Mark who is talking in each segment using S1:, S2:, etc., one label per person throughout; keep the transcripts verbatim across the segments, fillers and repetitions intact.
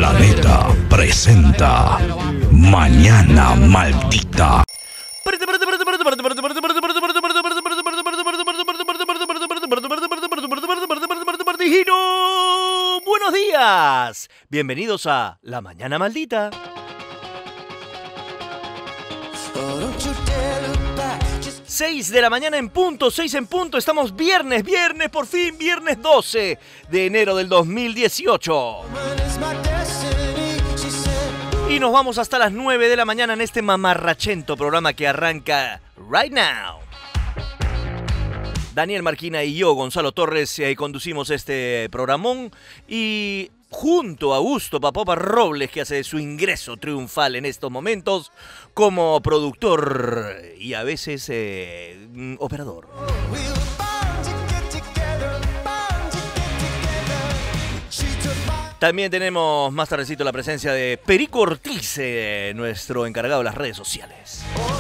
S1: Planeta presenta Mañana Maldita.
S2: Buenos días, bienvenidos a La Mañana Maldita. seis de la mañana en punto, seis en punto, estamos viernes, viernes, por fin, viernes doce de enero del dos mil dieciocho. Y nos vamos hasta las nueve de la mañana en este mamarrachento programa que arranca right now. Daniel Marquina y yo, Gonzalo Torres, eh, conducimos este programón y junto a Augusto Papopa Robles, que hace su ingreso triunfal en estos momentos como productor y a veces eh, operador. También tenemos más tardecito la presencia de Perico Ortiz, eh, nuestro encargado de las redes sociales.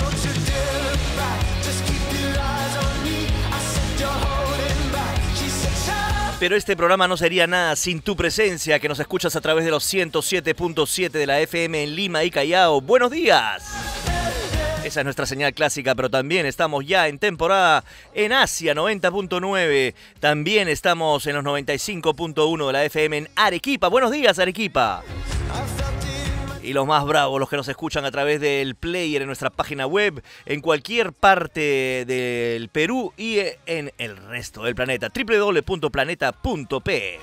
S2: Pero este programa no sería nada sin tu presencia, que nos escuchas a través de los ciento siete punto siete de la F M en Lima y Callao. ¡Buenos días! Esa es nuestra señal clásica, pero también estamos ya en temporada en Asia, noventa punto nueve. También estamos en los noventa y cinco punto uno de la F M en Arequipa. ¡Buenos días, Arequipa! Y los más bravos, los que nos escuchan a través del player en nuestra página web, en cualquier parte del Perú y en el resto del planeta. doble u doble u doble u punto planeta punto pe.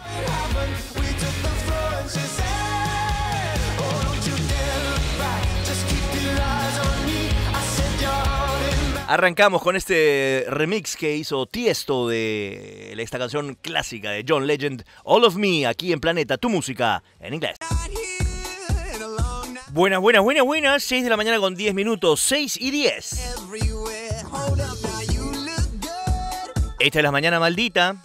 S2: Arrancamos con este remix que hizo Tiesto de esta canción clásica de John Legend, All of Me, aquí en Planeta, tu música en inglés. Buenas, buenas, buenas, buenas. seis de la mañana con diez minutos. seis y diez. Esta es La Mañana Maldita.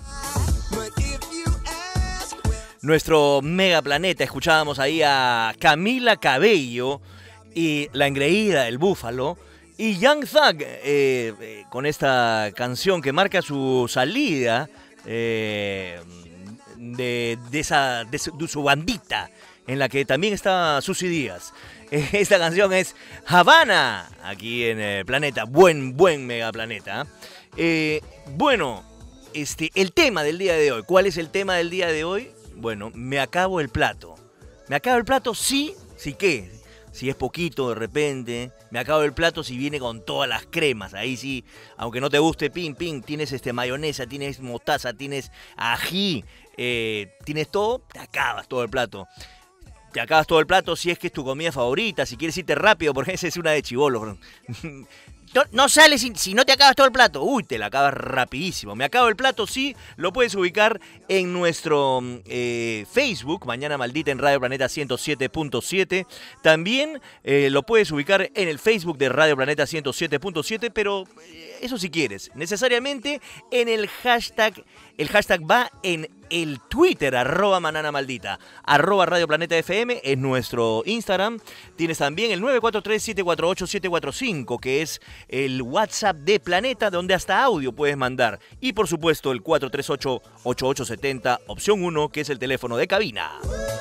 S2: Nuestro mega planeta. Escuchábamos ahí a Camila Cabello y La Engreída del Búfalo. Y Young Thug eh, eh, con esta canción que marca su salida eh, de, de, esa, de, su, de su bandita, en la que también está Susy Díaz. Esta canción es Havana, aquí en el planeta. Buen, buen megaplaneta. Eh, bueno, este, el tema del día de hoy. ¿Cuál es el tema del día de hoy? Bueno, me acabo el plato. ¿Me acabo el plato? Sí, sí qué. Si es poquito de repente. Me acabo el plato si viene con todas las cremas. Ahí sí, aunque no te guste, pin, pin, tienes este mayonesa, tienes mostaza, tienes ají, eh, tienes todo, te acabas todo el plato. Te acabas todo el plato si es que es tu comida favorita, si quieres irte rápido, porque esa es una de chibolo. No, no sales si, si no te acabas todo el plato. Uy, te la acabas rapidísimo. Me acabo el plato, sí, lo puedes ubicar en nuestro eh, Facebook, Mañana Maldita en Radio Planeta ciento siete punto siete. También eh, lo puedes ubicar en el Facebook de Radio Planeta ciento siete punto siete, pero eh, eso si quieres. Necesariamente en el hashtag, el hashtag va en el Twitter, arroba Manana Maldita, arroba Radio Planeta F M es nuestro Instagram. Tienes también el nueve cuatro tres, siete cuatro ocho, siete cuatro cinco, que es el WhatsApp de Planeta, donde hasta audio puedes mandar. Y por supuesto el cuatro tres ocho, ocho ocho siete cero, opción uno, que es el teléfono de cabina.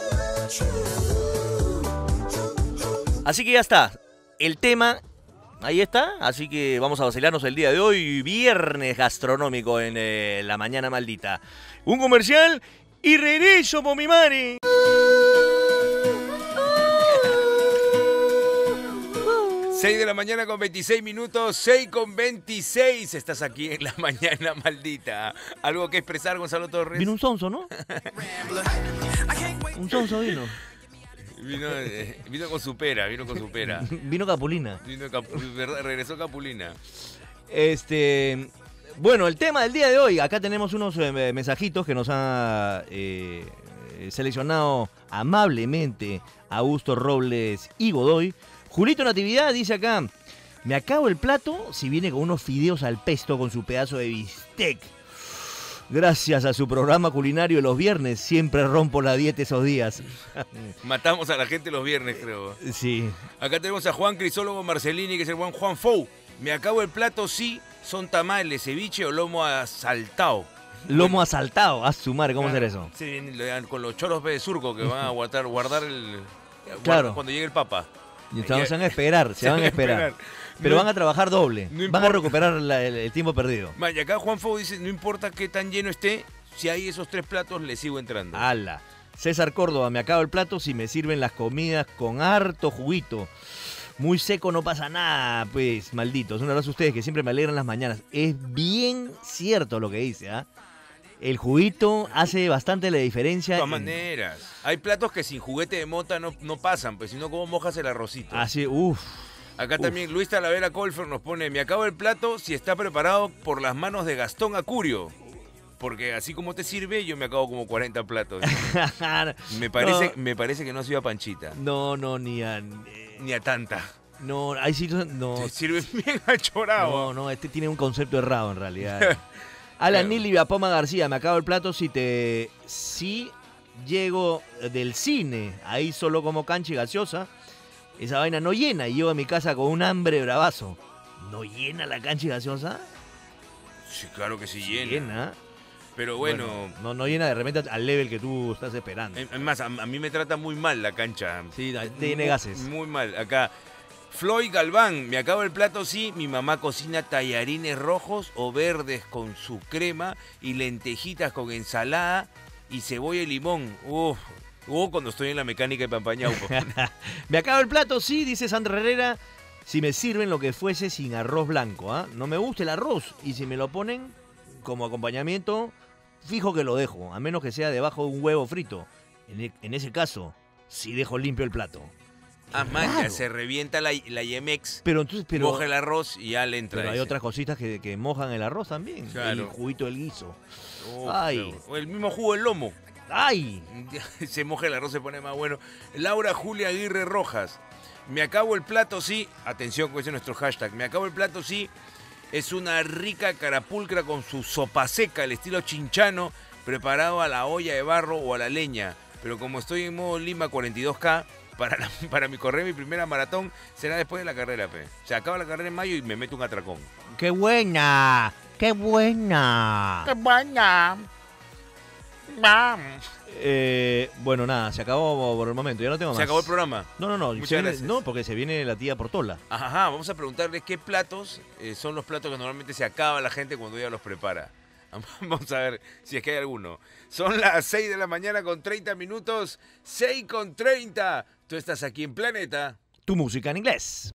S2: Así que ya está, el tema... Ahí está, así que vamos a vacilarnos el día de hoy, viernes gastronómico en eh, La Mañana Maldita. Un comercial y regreso, por mi madre.
S3: seis de la mañana con veintiséis minutos, seis con veintiséis. Estás aquí en La Mañana Maldita. ¿Algo que expresar, Gonzalo Torres?
S2: Vino un sonso, ¿no? Un sonso vino.
S3: Vino, eh, vino con su pera, vino con su pera.
S2: Vino Capulina.
S3: Vino Cap, verdad, regresó Capulina.
S2: Este, bueno, el tema del día de hoy. Acá tenemos unos eh, mensajitos que nos ha eh, seleccionado amablemente Augusto Robles y Godoy. Julito Natividad dice acá: me acabo el plato si viene con unos fideos al pesto con su pedazo de bistec. Gracias a su programa culinario los viernes, siempre rompo la dieta esos días.
S3: Matamos a la gente los viernes, creo.
S2: Sí.
S3: Acá tenemos a Juan Crisólogo Marcelini, que es el buen Juan Fou. Me acabo el plato, sí, son tamales, ceviche o lomo asaltado.
S2: Lomo asaltado, a su madre, ¿cómo
S3: Claro,
S2: hacer eso?
S3: Sí, le dan con los choros de surco que van a guardar, guardar el...
S2: Claro.
S3: Cuando llegue el papa.
S2: Y se van a esperar, se van a esperar. Pero
S3: No-
S2: van a trabajar doble,
S3: no
S2: van a
S3: importa.
S2: recuperar la- el, el tiempo perdido.
S3: Man, y acá Juan Fo dice, no importa qué tan lleno esté, si hay esos tres platos, le sigo entrando.
S2: Ala. César Córdoba, me acabo el plato si me sirven las comidas con harto juguito. Muy seco no pasa nada, pues, malditos. Un abrazo a ustedes que siempre me alegran las mañanas. Es bien cierto lo que dice, ¿ah? El juguito hace bastante la diferencia.
S3: De todas
S2: en-
S3: maneras. Hay platos que sin juguete de mota no, no pasan, pues si no, ¿cómo mojas el arrocito?
S2: Así, uff.
S3: Acá
S2: uf.
S3: también Luis Talavera Colfer nos pone, me acabo el plato si está preparado por las manos de Gastón Acurio. Porque así como te sirve, yo me acabo como cuarenta platos. Me parece, me parece que no ha sido a Panchita,
S2: No, no, ni a. eh,
S3: ni a tanta.
S2: No, hay sitios. No,
S3: Te sirve bien achorado.
S2: no, no, este tiene un concepto errado en realidad. Alan Nili Poma García, me acabo el plato si te. Si llego del cine, ahí solo como cancha y gaseosa. Esa vaina no llena y llego a mi casa con un hambre bravazo. ¿No llena la cancha y gaseosa?
S3: Sí, claro que sí llena.
S2: Llena.
S3: Pero bueno,
S2: no, no llena de repente al level que tú estás esperando.
S3: es más, a, a mí me trata muy mal la cancha.
S2: Sí, tiene gases.
S3: Muy mal. Acá, Floyd Galván, me acabo el plato, sí. Mi mamá cocina tallarines rojos o verdes con su crema y lentejitas con ensalada y cebolla y limón. Uf. O cuando estoy en la mecánica de Pampañauco.
S2: Me acabo el plato, sí, dice Sandra Herrera. Si me sirven lo que fuese sin arroz blanco, ¿ah? No me gusta el arroz. Y si me lo ponen como acompañamiento, fijo que lo dejo. A menos que sea debajo de un huevo frito. En, e- en ese caso, sí dejo limpio el plato.
S3: Ah, man, ya
S2: Claro.
S3: se revienta la, la Yemex,
S2: Pero entonces, pero,
S3: moja el arroz y ya le entra
S2: pero hay
S3: ese.
S2: otras cositas que, que mojan el arroz también.
S3: Claro.
S2: El juguito del guiso.
S3: Uf,
S2: Ay.
S3: O el mismo jugo del lomo.
S2: ¡Ay!
S3: Se moja el arroz, se pone más bueno. Laura Julia Aguirre Rojas. Me acabo el plato, sí. Atención, con ese es nuestro hashtag. Me acabo el plato, sí. Es una rica carapulcra con su sopa seca, el estilo chinchano, preparado a la olla de barro o a la leña. Pero como estoy en modo Lima cuarenta y dos K, para, la- para mi correr mi primera maratón, será después de la carrera, pe. Se acaba la carrera en mayo y me meto un atracón.
S2: ¡Qué buena! ¡Qué buena!
S3: ¡Qué buena!
S2: Eh, bueno, nada, se acabó por el momento. Ya no tengo más.
S3: Se acabó el programa.
S2: No, no, no.
S3: Muchas
S2: se viene-
S3: gracias.
S2: no, porque se viene la tía Portola.
S3: Ajá, vamos a preguntarle qué platos eh, son los platos que normalmente se acaba la gente cuando ella los prepara. Vamos a ver si es que hay alguno. Son las seis de la mañana con treinta minutos. seis con treinta. Tú estás aquí en Planeta.
S2: Tu música en inglés.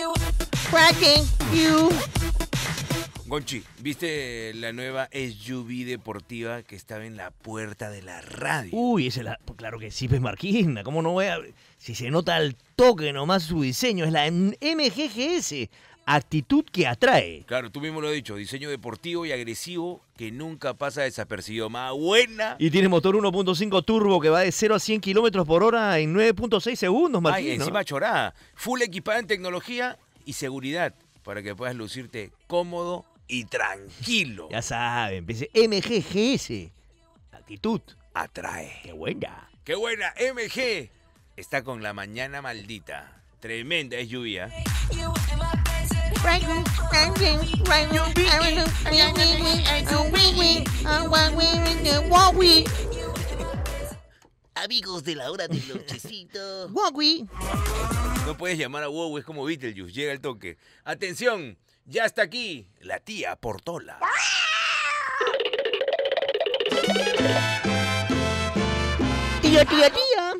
S3: Gonchi, ¿viste la nueva S U V deportiva que estaba en la puerta de la radio?
S2: Uy, esa es la. Pues claro que sí, pues Marquina. ¿Cómo no voy a.? Si se nota al toque nomás su diseño, es la M G G S. Actitud que atrae.
S3: Claro, tú mismo lo has dicho. Diseño deportivo y agresivo que nunca pasa desapercibido. Más buena.
S2: Y tiene motor uno punto cinco turbo que va de cero a cien kilómetros por hora en nueve punto seis segundos,
S3: Ay,
S2: Marquín. ¿no?
S3: encima chorada. Full equipada en tecnología y seguridad para que puedas lucirte cómodo y tranquilo.
S2: Ya saben, pues, M G G S. Actitud.
S3: Atrae.
S2: Qué buena.
S3: ¡Qué buena! M G está con la mañana maldita. Tremenda es lluvia.
S4: Amigos de la hora del lonchecito.
S3: No puedes llamar a wow, es como Beetlejuice, llega el toque. ¡Atención! Ya está aquí la tía Portola.
S2: Tía, tía, tía.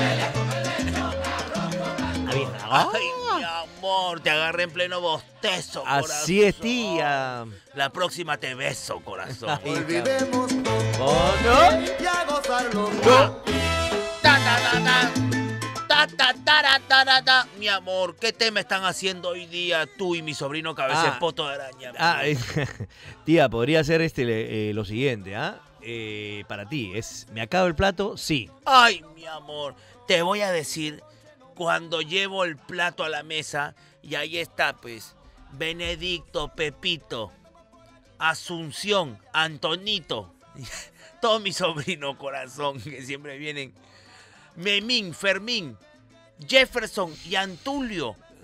S2: Ah,
S4: Ay, mi amor, te agarré en pleno bostezo, corazón.
S2: así es, tía.
S4: La próxima te beso, corazón.
S2: Ay,
S5: Olvidemos todo
S2: ¿Oh, no?
S5: y a gozarlo.
S2: No.
S4: Ta, ta, ta, ta. Ta, ta, tara, tara, ta. Mi amor, ¿qué tema están haciendo hoy día tú y mi sobrino cabeza de
S2: Ah.
S4: poto de araña? mi
S2: Ah,
S4: amor?
S2: eh, tía, podría ser este eh, lo siguiente, ¿ah? Eh, para ti, es ¿me acabo el plato? Sí.
S4: Ay, mi amor, te voy a decir cuando llevo el plato a la mesa y ahí está, pues, Benedicto, Pepito, Asunción, Antonito, todo mi sobrino corazón que siempre vienen, Memín, Fermín, Jefferson y Antulio.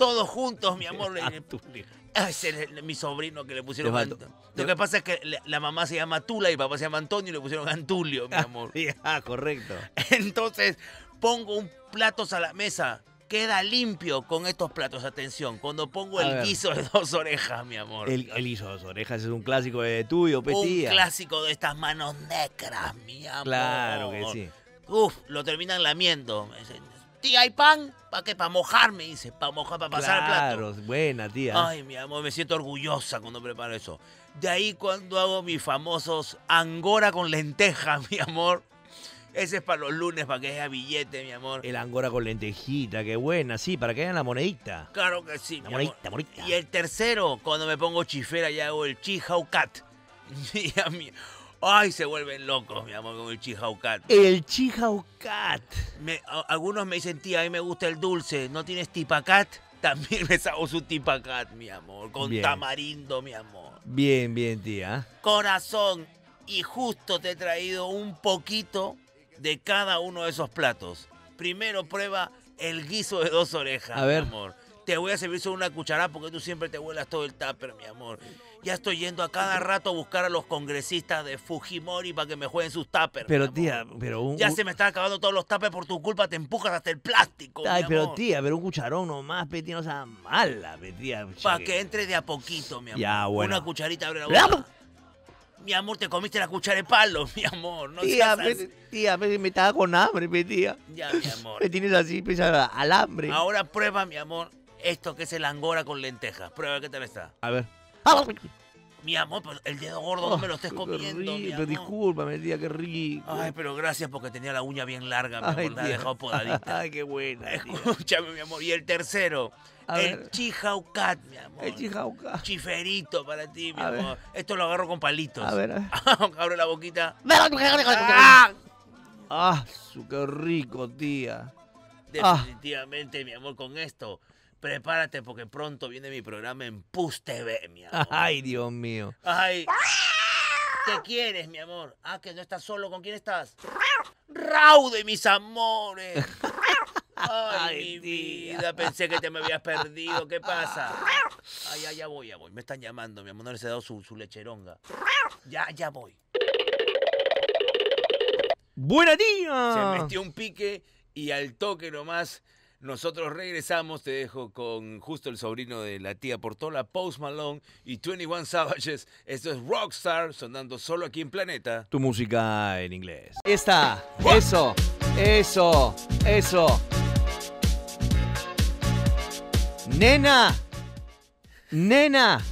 S4: todos juntos, mi amor. le-
S2: Antulio.
S4: Ah, ese es el- mi sobrino que le pusieron
S2: Te faltó.
S4: Ant- Lo que pasa es que la, la mamá se llama Tula y el papá se llama Antonio y le pusieron Antulio, mi amor.
S2: Ah, correcto.
S4: Entonces, pongo un platos a la mesa. Queda limpio con estos platos. Atención, cuando pongo
S2: A
S4: el
S2: ver.
S4: guiso de dos orejas, mi amor.
S2: El, el hizo dos orejas es un clásico de tuyo,
S4: un
S2: Petía.
S4: clásico de estas manos negras, mi amor.
S2: Claro que sí.
S4: Uf, lo terminan lamiendo. Me dicen, tía, ¿hay pan? ¿Para qué? Para mojarme, dice. Para mojar, para pasar el plato.
S2: Claro, buena, tía.
S4: Ay, mi amor, me siento orgullosa cuando preparo eso. De ahí cuando hago mis famosos angora con lentejas, mi amor. Ese es para los lunes, para que haya billete, mi amor.
S2: El angora con lentejita, qué buena, sí, para que hagan la monedita.
S4: Claro que sí,
S2: La
S4: mi amor.
S2: monedita, monedita.
S4: Y el tercero, cuando me pongo chifera y hago el chihaucat. Y a mí- Ay, se vuelven locos, mi amor, con el chihaucat.
S2: El chihaucat.
S4: Me- a- algunos me dicen, tía, a mí me gusta el dulce, ¿no tienes tipacat? También les hago su tipacat, mi amor, con
S2: Bien.
S4: tamarindo, mi amor.
S2: Bien, bien, tía.
S4: Corazón, y justo te he traído un poquito de cada uno de esos platos. Primero prueba el guiso de dos orejas,
S2: A ver.
S4: mi amor. Te voy a servir solo una cucharada porque tú siempre te vuelas todo el tupper, mi amor. Ya estoy yendo a cada rato a buscar a los congresistas de Fujimori para que me jueguen sus tuppers.
S2: Pero,
S4: mi amor.
S2: tía, pero un...
S4: Ya
S2: un-
S4: se me están acabando todos los tuppers por tu culpa, te empujas hasta el plástico.
S2: Ay,
S4: mi
S2: pero
S4: amor.
S2: tía, pero un cucharón nomás, Petía, no sea mala, Petía.
S4: Para que entre de a poquito, mi amor.
S2: Ya, bueno.
S4: Una cucharita abre la boca. Mi amor, te comiste la cuchara de palo, mi amor. No
S2: Tía,
S4: seas así.
S2: Petía, tía, Petía, me estaba con hambre, Petía.
S4: Ya, mi amor.
S2: Me tienes así, pisa al hambre.
S4: Ahora prueba, mi amor, esto que es el angora con lentejas. Prueba qué tal está.
S2: A ver.
S4: Mi amor, pero el dedo gordo no me lo estés
S2: Oh, qué
S4: comiendo, mi
S2: rico,
S4: amor.
S2: discúlpame, tía, qué rico.
S4: Ay, pero gracias porque tenía la uña bien larga, mi
S2: Ay,
S4: amor. La he
S2: tía.
S4: dejado podadita.
S2: Ay, qué buena, tía.
S4: Escúchame, mi amor. Y el tercero,
S2: A
S4: el
S2: ver.
S4: chihaucat, mi amor.
S2: El chihaucat.
S4: Chiferito para ti, mi
S2: A
S4: amor. Esto lo agarro con palitos.
S2: A ver, a ver.
S4: Abre la boquita.
S2: ¡Ah! ¡Ah, su, qué rico, tía! Ah.
S4: Definitivamente, mi amor, con esto. Prepárate porque pronto viene mi programa en Pus T V, mi amor.
S2: ¡Ay, Dios mío!
S4: Ay. ¿Qué quieres, mi amor? Ah, que no estás solo. ¿Con quién estás? Raude, mis amores. Ay,
S2: Ay,
S4: mi
S2: tía.
S4: vida. Pensé que te me habías perdido. ¿Qué pasa? Ay, ya, ya voy, ya voy. Me están llamando, mi amor. No les he dado su, su lecheronga. Ya, ya voy.
S2: ¡Buena
S3: Se
S2: tía!
S3: metió un pique y al toque nomás nosotros regresamos. Te dejo con justo el sobrino de la tía Portola, Post Malone y veintiuno Savages. Esto es Rockstar sonando solo aquí en Planeta.
S2: Tu música en inglés. Esta, eso, eso, eso. Nena, nena.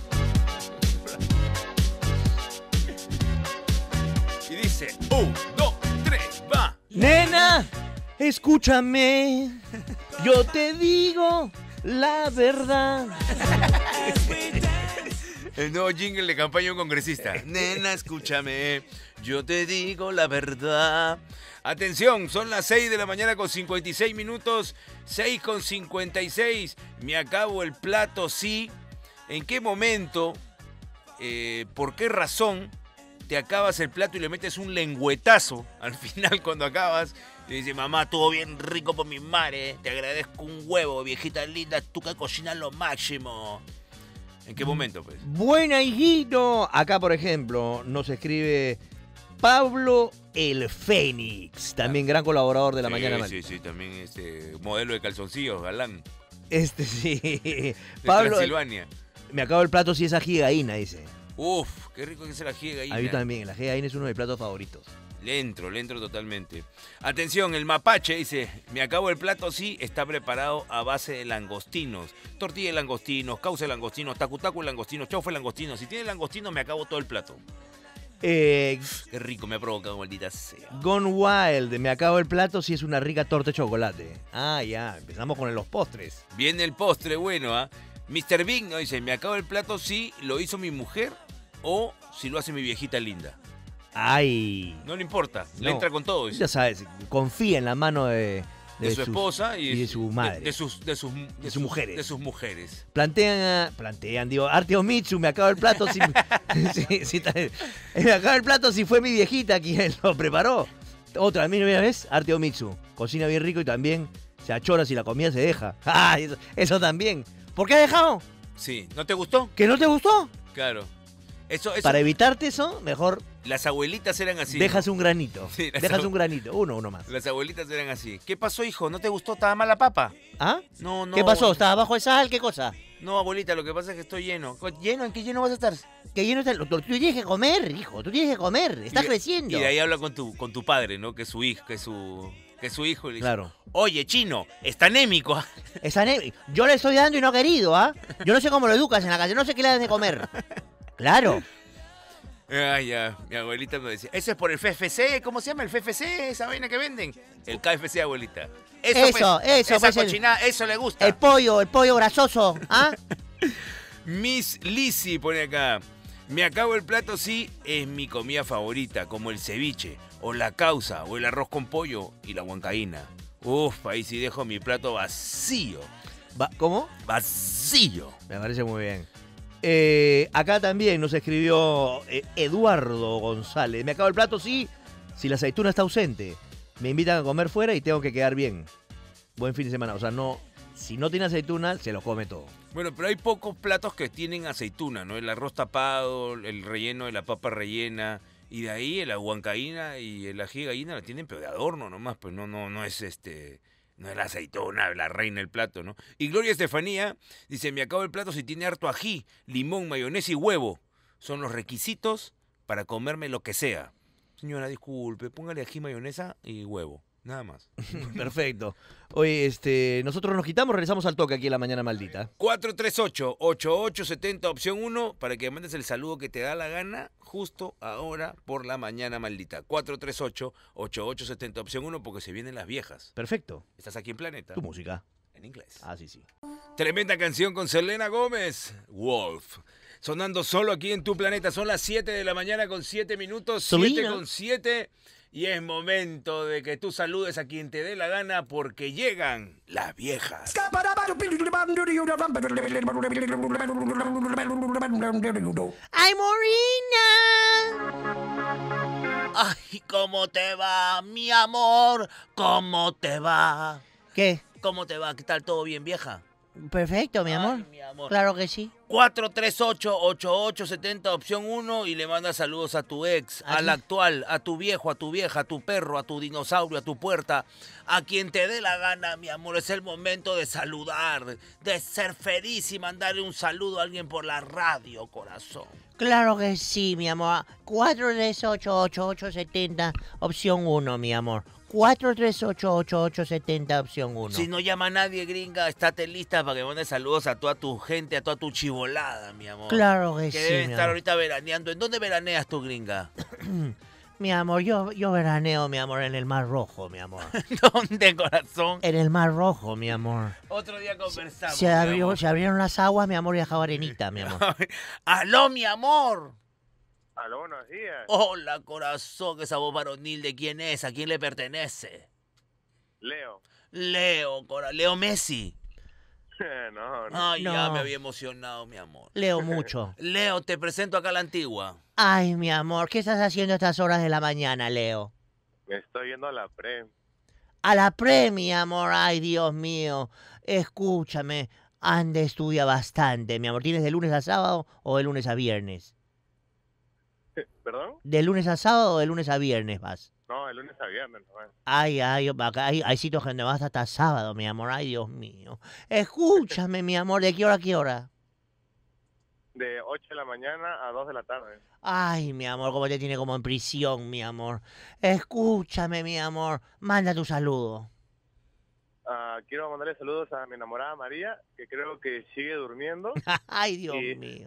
S3: Y dice, un, dos, tres, va.
S2: Nena, escúchame, yo te digo la verdad.
S3: El nuevo jingle de campaña de un congresista. Nena, escúchame, yo te digo la verdad. Atención, son las seis de la mañana con cincuenta y seis minutos. seis con cincuenta y seis. Me acabo el plato, sí. ¿En qué momento, eh, por qué razón te acabas el plato y le metes un lengüetazo al final cuando acabas? Y dice, mamá, estuvo bien rico por mi madre. Te agradezco un huevo, viejita linda. Tú que cocinas lo máximo. ¿En qué momento, pues?
S2: Buena, hijito. Acá, por ejemplo, nos escribe Pablo el Fénix, también gran colaborador de la
S3: sí,
S2: Mañana
S3: Sí,
S2: Maldita.
S3: sí, también este modelo de calzoncillos, galán.
S2: Este sí.
S3: De
S2: Pablo,
S3: Transilvania.
S2: me acabo el plato si es ají de gallina, dice.
S3: Uf, qué rico que es la ají de gallina.
S2: A mí también, el ají de gallina es uno de mis platos favoritos.
S3: Le entro, le entro totalmente. Atención, el mapache dice, me acabo el plato, sí, está preparado a base de langostinos. Tortilla de langostinos, causa de langostinos, tacutacu de langostinos, chaufa de langostinos. Si tiene langostinos, me acabo todo el plato.
S2: Eh,
S3: Qué rico me ha provocado, maldita sea.
S2: Gone Wild, me acabo el plato si es una rica torta de chocolate. Ah, ya, empezamos con los postres.
S3: Viene el postre, bueno, ¿ah? mister Big no dice, me acabo el plato si lo hizo mi mujer o si lo hace mi viejita linda.
S2: Ay.
S3: No le importa, le
S2: No.
S3: entra con todo. Dice.
S2: Ya sabes, confía en la mano de,
S3: De, su
S2: sus-
S3: esposa y,
S2: y de su madre.
S3: De, de sus, de, sus,
S2: De sus mujeres.
S3: De sus mujeres.
S2: Plantean, a- plantean, digo, Arteo Mitsu, me acabo el plato si, si- si ta- me acabo el plato si fue mi viejita quien lo preparó. Otra, mira, mira, ¿ves? Arteo Mitsu, cocina bien rico y también se achora si la comida se deja. Ah, eso, eso también. ¿Por qué has dejado?
S3: Sí, ¿no te gustó?
S2: ¿Que no te gustó?
S3: Claro. Eso, eso,
S2: Para evitarte eso, mejor
S3: las abuelitas eran así.
S2: dejas
S3: ¿no?
S2: un granito.
S3: Sí, las
S2: dejas
S3: abu-
S2: un granito, uno, uno más.
S3: Las abuelitas eran así. ¿Qué pasó, hijo? ¿No te gustó? ¿Estaba mala papa?
S2: ¿Ah?
S3: No, no.
S2: ¿Qué pasó? ¿Estás abajo de sal? ¿Qué cosa?
S3: No, abuelita, lo que pasa es que estoy lleno. ¿Lleno? ¿En qué lleno vas a estar?
S2: Que lleno está... Tú, tú tienes que comer, hijo. Tú tienes que comer. Estás
S3: Y-
S2: creciendo.
S3: Y de ahí habla con tu, con tu padre, ¿no? Que es su hijo, que es su, que es su hijo. Y le dice,
S2: Claro.
S3: oye, chino, está anémico.
S2: Es anémico. Yo le estoy dando y no ha querido, ¿ah? Yo no sé cómo lo educas en la casa. No sé qué le das de comer. Claro.
S3: Ay, ya, mi abuelita me decía, eso es por el F F C, ¿cómo se llama el F F C? Esa vaina que venden. El K F C, abuelita.
S2: Eso,
S3: pues,
S2: eso,
S3: esa
S2: pues, el-
S3: cochinada, eso le gusta.
S2: El pollo, el pollo grasoso, ¿ah?
S3: Miss Lizzy pone acá, me acabo el plato, sí, es mi comida favorita, como el ceviche, o la causa, o el arroz con pollo y la huancaína. Uf, ahí sí dejo mi plato vacío,
S2: Va- ¿Cómo?
S3: vacío.
S2: Me parece muy bien. Eh, acá también nos escribió eh, Eduardo González. Me acabo el plato, sí, si la aceituna está ausente. Me invitan a comer fuera y tengo que quedar bien. Buen fin de semana. O sea, no, si no tiene aceituna, se lo come todo.
S3: Bueno, pero hay pocos platos que tienen aceituna, ¿no? El arroz tapado, el relleno de la papa rellena, y de ahí la huancaína y el ají de gallina la tienen pero de adorno nomás, pues no, no, no es este, no es la aceituna, la reina del plato, ¿no? Y Gloria Estefanía dice, me acabo el plato si tiene harto ají, limón, mayonesa y huevo. Son los requisitos para comerme lo que sea. Señora, disculpe, póngale ají, mayonesa y huevo. Nada más.
S2: Perfecto. Oye, este, nosotros nos quitamos, regresamos al toque aquí en La Mañana Maldita.
S3: cuatro tres ocho, ocho ocho siete cero, opción uno, para que mandes el saludo que te da la gana justo ahora por La Mañana Maldita. cuatro tres ocho, ocho ocho siete cero, opción uno, porque se vienen las viejas.
S2: Perfecto.
S3: Estás aquí en Planeta,
S2: Tu música.
S3: en inglés.
S2: Ah, sí, sí.
S3: Tremenda canción con Selena Gómez, Wolf. Sonando solo aquí en Tu Planeta. Son las siete de la mañana con siete minutos. siete
S2: Selena.
S3: con siete. Y es momento de que tú saludes a quien te dé la gana porque llegan las viejas.
S2: ¡Ay, Morina!
S4: Ay, ¿cómo te va, mi amor? ¿Cómo te va?
S2: ¿Qué?
S4: ¿Cómo te va? ¿Qué tal? ¿Todo bien, vieja?
S2: Perfecto, mi amor.
S4: Ay, mi amor.
S2: Claro que sí.
S4: cuatro tres ocho, ocho ocho siete cero, opción uno, y le mandas saludos a tu ex,
S2: ¿Ah,
S4: al
S2: sí?
S4: actual, a tu viejo, a tu vieja, a tu perro, a tu dinosaurio, a tu puerta, a quien te dé la gana, mi amor. Es el momento de saludar, de ser feliz y mandarle un saludo a alguien por la radio, corazón.
S2: Claro que sí, mi amor. cuatro tres ocho, ocho ocho siete cero, opción uno, mi amor. cuatro tres ocho, ocho ocho siete cero, opción uno.
S4: Si no llama a nadie, gringa, estate lista para que mandes saludos a toda tu gente, a toda tu chivolada, mi amor.
S2: Claro que,
S4: Que
S2: sí,
S4: deben
S2: mi
S4: estar
S2: amor.
S4: ahorita veraneando. ¿En dónde veraneas tú, gringa?
S2: Mi amor, yo, yo veraneo, mi amor, en el Mar Rojo, mi amor.
S4: ¿Dónde, corazón?
S2: En el Mar Rojo, mi amor.
S4: Otro día conversamos.
S2: Se,
S4: mi
S2: abrió,
S4: amor.
S2: se abrieron las aguas, mi amor, y dejaba arenita, mi amor.
S4: ¡Aló, mi amor!
S6: Aló, buenos días.
S4: Hola, corazón, esa voz varonil, ¿de quién es? ¿A quién le pertenece?
S6: Leo.
S4: Leo, cora Leo Messi.
S6: no, no.
S4: Ay, ya
S2: No.
S4: me había emocionado, mi amor.
S2: Leo mucho.
S4: Leo, te presento acá a la antigua.
S2: Ay, mi amor, ¿qué estás haciendo a estas horas de la mañana, Leo?
S6: Me estoy yendo a la pre.
S2: A la pre, mi amor. Ay, Dios mío. Escúchame. Ande, estudia bastante, mi amor. ¿Tienes de lunes a sábado o de lunes a viernes?
S6: ¿Perdón?
S2: ¿De lunes a sábado o de lunes a viernes vas?
S6: No, el lunes a viernes. No,
S2: Ay, ay, acá hay, hay sitios donde vas hasta sábado, mi amor. Ay, Dios mío. Escúchame, mi amor. ¿De qué hora a qué hora?
S6: de ocho de la mañana a dos de la tarde.
S2: Ay, mi amor, cómo te tiene como en prisión, mi amor. Escúchame, mi amor. Manda tu saludo.
S6: Ah, quiero mandarle saludos a mi enamorada María, que creo que sigue durmiendo.
S2: Ay, Dios
S6: Y-
S2: mío.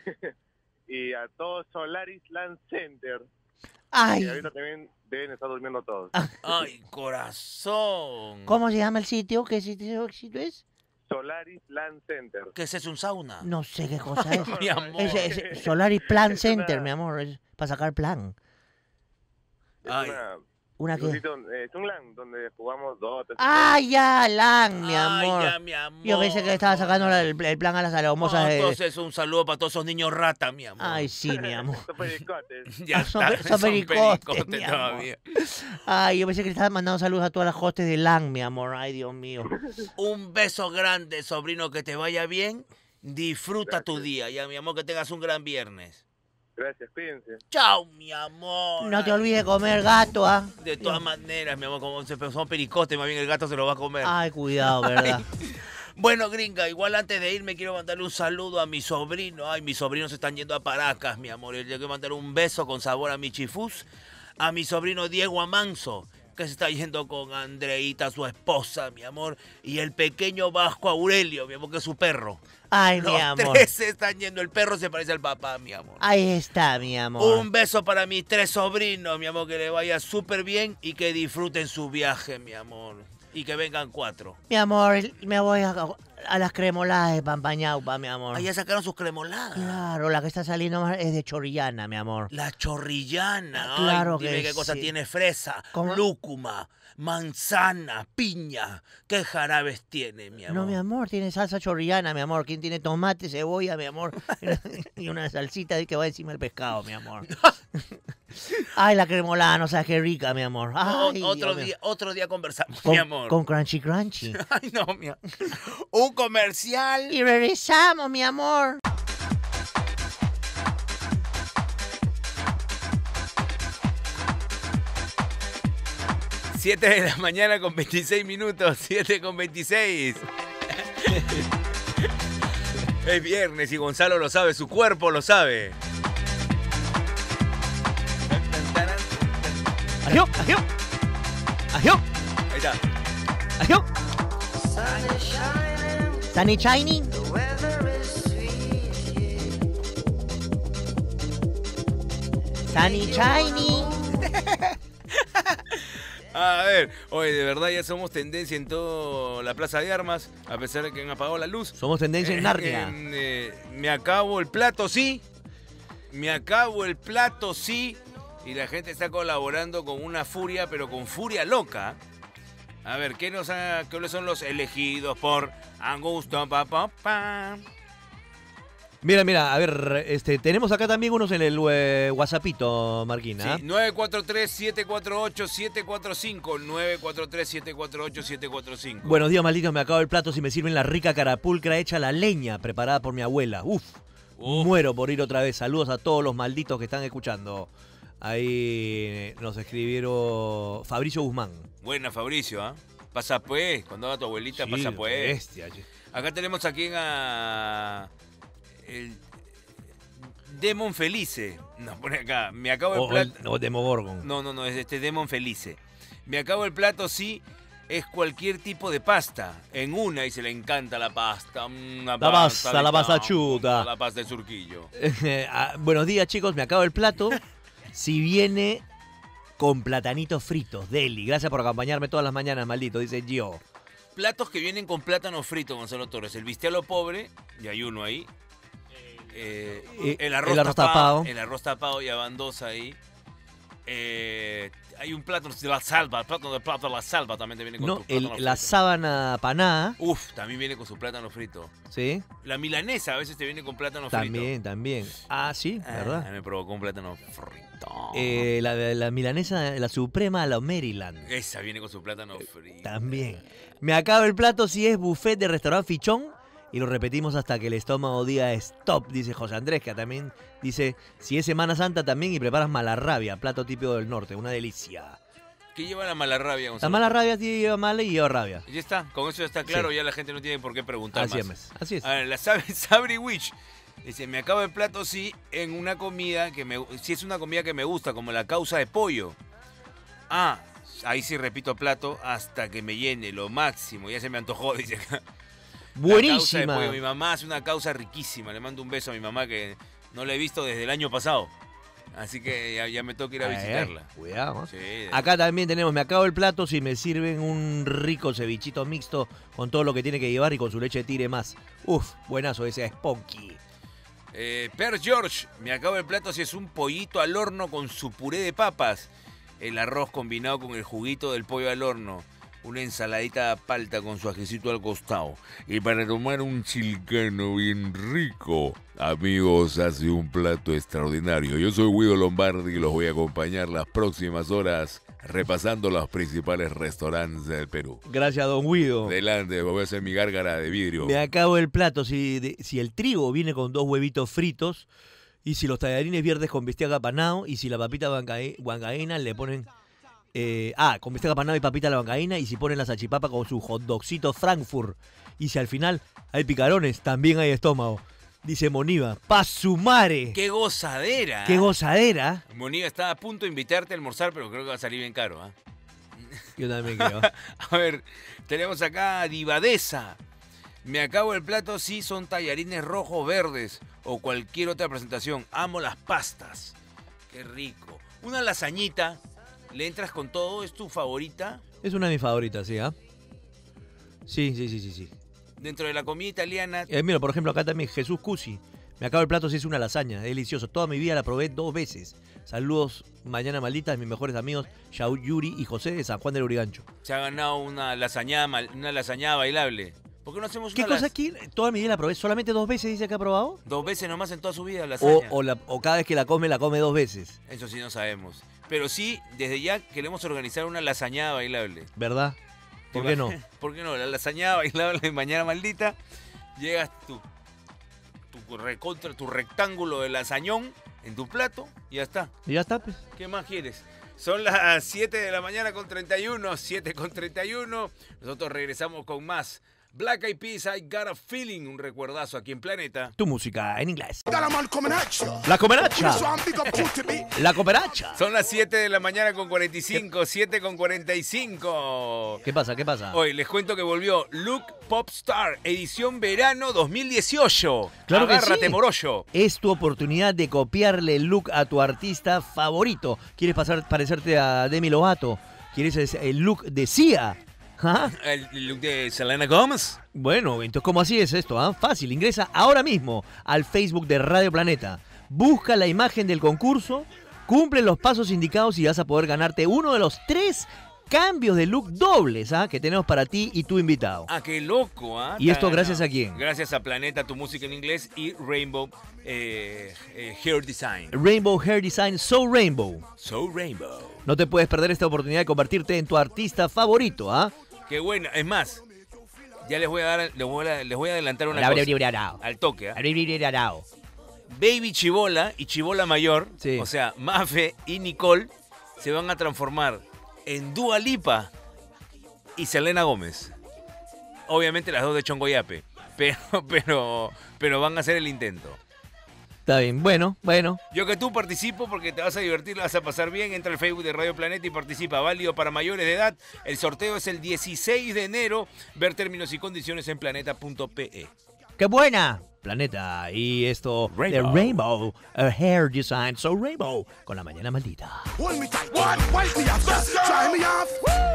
S6: Y a todo Solaris Land Center.
S2: Ay,
S6: Que ahorita también deben estar durmiendo todos.
S4: Ay, corazón.
S2: ¿cómo se llama el sitio? ¿Qué sitio, qué sitio es?
S6: Solaris Land Center.
S4: ¿Qué es eso, un sauna?
S2: No sé qué cosa es.
S4: Mi amor.
S2: Es, es Solaris Plan
S6: Es
S2: Center,
S6: una-
S2: mi amor. Es para sacar plan.
S6: Es
S4: Ay.
S6: una,
S2: ¿Una qué?
S6: Lucito, eh, es un LAN donde jugamos dos. tres-
S2: Ah, ya, LAN, mi amor.
S4: Ay, ya, mi amor.
S2: Yo pensé que estaba sacando la- el, el plan a las alomosas
S4: Ah,
S2: de...
S4: entonces un saludo para todos esos niños rata, mi amor.
S2: Ay, sí, mi amor.
S6: Son pericotes.
S4: ya
S2: Ah, son
S4: está,
S2: pe- son pericotes, mi amor.
S4: todavía.
S2: Ay, yo pensé que le estaba mandando saludos a todas las hostes de LAN, mi amor. Ay, Dios mío.
S4: Un beso grande, sobrino, que te vaya bien. Disfruta tu día, ya, mi amor, que tengas un gran viernes.
S6: Gracias, cuídense.
S4: Chao, mi amor.
S2: No te olvides de comer gato, ¿ah?
S4: De todas maneras, mi amor, como se son pericotes, más bien el gato se lo va a comer.
S2: Ay, cuidado, ¿verdad?
S4: Bueno, gringa, igual antes de irme quiero mandarle un saludo a mi sobrino. Ay, mis sobrinos se están yendo a Paracas, mi amor. Le quiero mandar un beso con sabor a mi chifús. A mi sobrino Diego Amanso, que se está yendo con Andreita, su esposa, mi amor. Y el pequeño Vasco Aurelio, mi amor, que es su perro.
S2: Ay, mi
S4: Los
S2: amor.
S4: tres se están yendo. El perro se parece al papá, mi amor.
S2: Ahí está, mi amor.
S4: Un beso para mis tres sobrinos, mi amor, que le vaya súper bien y que disfruten su viaje, mi amor. Y que vengan cuatro.
S2: Mi amor, me voy a, a las cremoladas de Pampañaupa, mi amor.
S4: Ah, ya sacaron sus cremoladas.
S2: Claro, la que está saliendo más es de Chorrillana, mi amor.
S4: La chorrillana. Ay,
S2: Claro
S4: dime
S2: que
S4: qué cosa
S2: sí.
S4: tiene fresa,
S2: ¿Cómo?
S4: lúcuma, manzana, piña. ¿Qué jarabes tiene, mi amor?
S2: No, mi amor, tiene salsa chorrillana, mi amor. ¿Quién tiene tomate, cebolla, mi amor? Y una salsita ahí que va encima del pescado, mi amor. Ay, la cremolada, no sabes qué rica, mi amor.
S4: O-
S2: Ay,
S4: otro
S2: Dios mío.
S4: día, otro día conversamos,
S2: Con,
S4: mi amor.
S2: con crunchy crunchy.
S4: Ay, no, mi amor. Un comercial.
S2: Y regresamos, mi amor.
S3: siete de la mañana con veintiséis minutos, siete con veintiséis. Es viernes y Gonzalo lo sabe, su cuerpo lo sabe.
S2: ¡Ajió! ¡Ajió! ¡Ajió!
S3: Ahí está.
S2: ¡Ajió! Sunny Shiny. Sunny Shiny.
S3: A ver, oye, de verdad ya somos tendencia en toda la plaza de armas, a pesar de que han apagado la luz.
S2: Somos tendencia en Narnia.
S3: En, eh, me acabo el plato, sí. Me acabo el plato, sí. Y la gente está colaborando con una furia, pero con furia loca. A ver, ¿qué nos ha, ¿cuáles son los elegidos por Augusto? Pa, pa, pa?
S2: Mira, mira, a ver, este, tenemos acá también unos en el eh, WhatsAppito, Marquina.
S3: Sí, nueve cuatro tres, siete cuatro ocho, siete cuatro cinco, nueve cuatro tres, siete cuatro ocho, siete cuatro cinco.
S2: Buenos días, malditos, me acabo el plato si me sirven la rica carapulcra hecha a la leña, preparada por mi abuela. Uf,
S3: Uf.
S2: muero por ir otra vez. Saludos a todos los malditos que están escuchando. Ahí nos escribieron Fabricio Guzmán.
S3: Buena, Fabricio, ¿ah? Pasa pues, cuando haga tu abuelita, pasa pues.
S2: Bestia.
S3: Acá tenemos aquí a el Demon Felice. Nos pone acá. Me acabo el
S2: O,
S3: plato.
S2: o Demogorgon.
S3: No, no, no, es este Demon Felice. Me acabo el plato, sí. Es cualquier tipo de pasta. En una y se le encanta la pasta. Una
S2: La pasta,
S3: de
S2: la pasta
S3: campo,
S2: chuta.
S3: La pasta de surquillo.
S2: Ah, buenos días, chicos, me acabo el plato. Si viene con platanitos fritos, Deli. Gracias por acompañarme todas las mañanas, maldito, dice Gio.
S3: Platos que vienen con plátano frito, Gonzalo Torres. El bistec a lo pobre, y hay uno ahí. Eh,
S2: Eh,
S3: el, arroz
S2: el arroz
S3: tapado,
S2: tapado.
S3: El arroz tapado, ya van dos ahí. Eh, hay un plátano de la salva, el plátano de plato de la salva también te viene con
S2: No,
S3: tu
S2: el-
S3: plátano
S2: la
S3: frito.
S2: sábana panada,
S3: Uf, también viene con su plátano frito.
S2: ¿sí?
S3: La milanesa a veces te viene con plátano frito.
S2: También, también. Ah, sí,
S3: Ah,
S2: ¿verdad?
S3: me provocó un plátano frito.
S2: Eh, la, la milanesa, la suprema, la Maryland.
S3: Esa viene con su plátano frito.
S2: También. Me acabo el plato si es buffet de restaurante Fichón y lo repetimos hasta que el estómago diga stop, dice José Andrés, que también dice, si es Semana Santa también y preparas malarrabia, plato típico del norte, una delicia.
S3: ¿Qué lleva la mala rabia,
S2: La
S3: Gonzalo?
S2: mala rabia sí lleva mala y lleva rabia.
S3: Ya está, con eso ya está claro,
S2: Sí.
S3: ya la gente no tiene por qué preguntar
S2: Así
S3: más.
S2: es, así es.
S3: A ver, la Sab- Sabri Witch dice, me acabo el plato sí en una comida que me si es una comida que me gusta, como la causa de pollo. Ah, ahí sí repito plato hasta que me llene, lo máximo, ya se me antojó, dice acá. La causa de
S2: Buenísima.
S3: pollo. Mi mamá hace una causa riquísima, le mando un beso a mi mamá que no la he visto desde el año pasado. Así que ya, ya me toca ir a
S2: Ay,
S3: visitarla.
S2: cuidado.
S3: Sí,
S2: Acá también tenemos, me acabo el plato si me sirven un rico cevichito mixto con todo lo que tiene que llevar y con su leche tire más. Uf, buenazo ese Spunky.
S3: Eh, Per George, me acabo el plato si es un pollito al horno con su puré de papas. el arroz combinado con el juguito del pollo al horno, una ensaladita de palta con su ajicito al costado. Y para tomar un chilcano bien rico, amigos, hace un plato extraordinario. Yo soy Guido Lombardi y los voy a acompañar las próximas horas repasando los principales restaurantes del Perú.
S2: Gracias, don Guido.
S3: Adelante, voy a hacer mi gárgara de vidrio.
S2: Me acabo el plato. Si, de- si el trigo viene con dos huevitos fritos, y si los tallarines verdes con bistec apanado, y si la papita bancae- huancaína le ponen... eh, ah, con bistec apanado y papita a la bancaína, y si ponen la salchipapa con su hot dogcito Frankfurt. Y si al final hay picarones, también hay estómago. Dice Moniva, ¡pa su mare!
S3: ¡Qué gozadera!
S2: ¡Qué gozadera!
S3: Moniva está a punto de invitarte a almorzar, pero creo que va a salir bien caro. ¿ah?
S2: Yo también creo.
S3: A ver, tenemos acá a Divadesa. Me acabo el plato si son tallarines rojos, verdes o cualquier otra presentación. Amo las pastas. Qué rico. Una lasañita, le entras con todo, es tu favorita.
S2: Es una de mis favoritas, ¿sí? ¿ah? Sí, sí, sí, sí, sí.
S3: Dentro de la comida italiana,
S2: Eh, mira, por ejemplo, acá también Jesús Cusi. Me acabo el plato si es una lasaña, es delicioso. Toda mi vida la probé dos veces. Saludos, mañana maldita, mis mejores amigos, Shaul Yuri y José de San Juan del Urigancho.
S3: se ha ganado una lasañada, mal- una lasañada bailable. ¿Por qué no hacemos
S2: ¿Qué
S3: una
S2: cosa
S3: las-
S2: aquí? Toda mi vida la probé, solamente dos veces dice que ha probado.
S3: dos veces nomás en toda su vida lasaña?
S2: O, o, la- o cada vez que la come, la come dos veces,
S3: Eso sí no sabemos. Pero sí, desde ya queremos organizar una lasañada bailable.
S2: ¿verdad? ¿Por qué no?
S3: ¿Por qué no? La lasañada bailable de mañana maldita. Llegas tu, tu, recontra, tu rectángulo de lasañón en tu plato y ya está.
S2: Y ya está, pues.
S3: ¿Qué más quieres? Son las siete de la mañana con treinta y uno, siete con treinta y uno. Nosotros regresamos con más Black Eyed Peas, I Got a Feeling, un recuerdazo aquí en Planeta.
S2: Tu música en inglés.
S7: Got a man coming at you.
S2: La cooperacha.
S7: So I'm big up to me.
S2: La cooperacha.
S3: Son las siete de la mañana con cuarenta y cinco, siete con cuarenta y cinco.
S2: ¿Qué pasa? ¿Qué pasa?
S3: Hoy les cuento que volvió Look Popstar, edición verano dos mil dieciocho.
S2: Claro que
S3: Agárrate,
S2: sí.
S3: Morollo.
S2: Es tu oportunidad de copiarle el look a tu artista favorito. ¿Quieres pasar, parecerte a Demi Lovato? ¿Quieres es- el look de Sia? ¿Ah?
S3: El el look de Selena Gomez.
S2: Bueno, entonces, ¿cómo así es esto? ah? Fácil, ingresa ahora mismo al Facebook de Radio Planeta. Busca la imagen del concurso, cumple los pasos indicados y vas a poder ganarte uno de los tres cambios de look dobles ¿ah? que tenemos para ti y tu invitado.
S3: Ah, qué loco, ¿ah?
S2: ¿Y esto
S3: Te ha
S2: gracias
S3: ganado.
S2: a quién?
S3: Gracias a Planeta, tu música en inglés y Rainbow eh, eh, Hair Design.
S2: Rainbow Hair Design So Rainbow.
S3: So Rainbow.
S2: No te puedes perder esta oportunidad de convertirte en tu artista favorito, ¿ah?
S3: Qué bueno. Es más, ya les voy a dar, les voy a, les voy a adelantar una
S2: Hola,
S3: cosa.
S2: bri, bri, bri,
S3: Al toque, ¿ah?
S2: bri, bri, bri, bri.
S3: Baby Chibola y Chibola Mayor,
S2: Sí.
S3: o sea, Mafe y Nicole, se van a transformar en Dua Lipa y Selena Gómez. Obviamente las dos de Chongoyape, pero, pero, pero van a hacer el intento.
S2: Está bien, bueno, bueno.
S3: Yo que tú participo porque te vas a divertir, la vas a pasar bien. Entra al Facebook de Radio Planeta y participa. Válido para mayores de edad. El sorteo es el dieciséis de enero. Ver términos y condiciones en planeta punto pe.
S2: ¡Qué buena! Planeta. Y esto
S3: Rainbow.
S2: de Rainbow a Hair Design So Rainbow con la mañana maldita.
S7: Hold me tight. What? Wipe me off. Just try me off.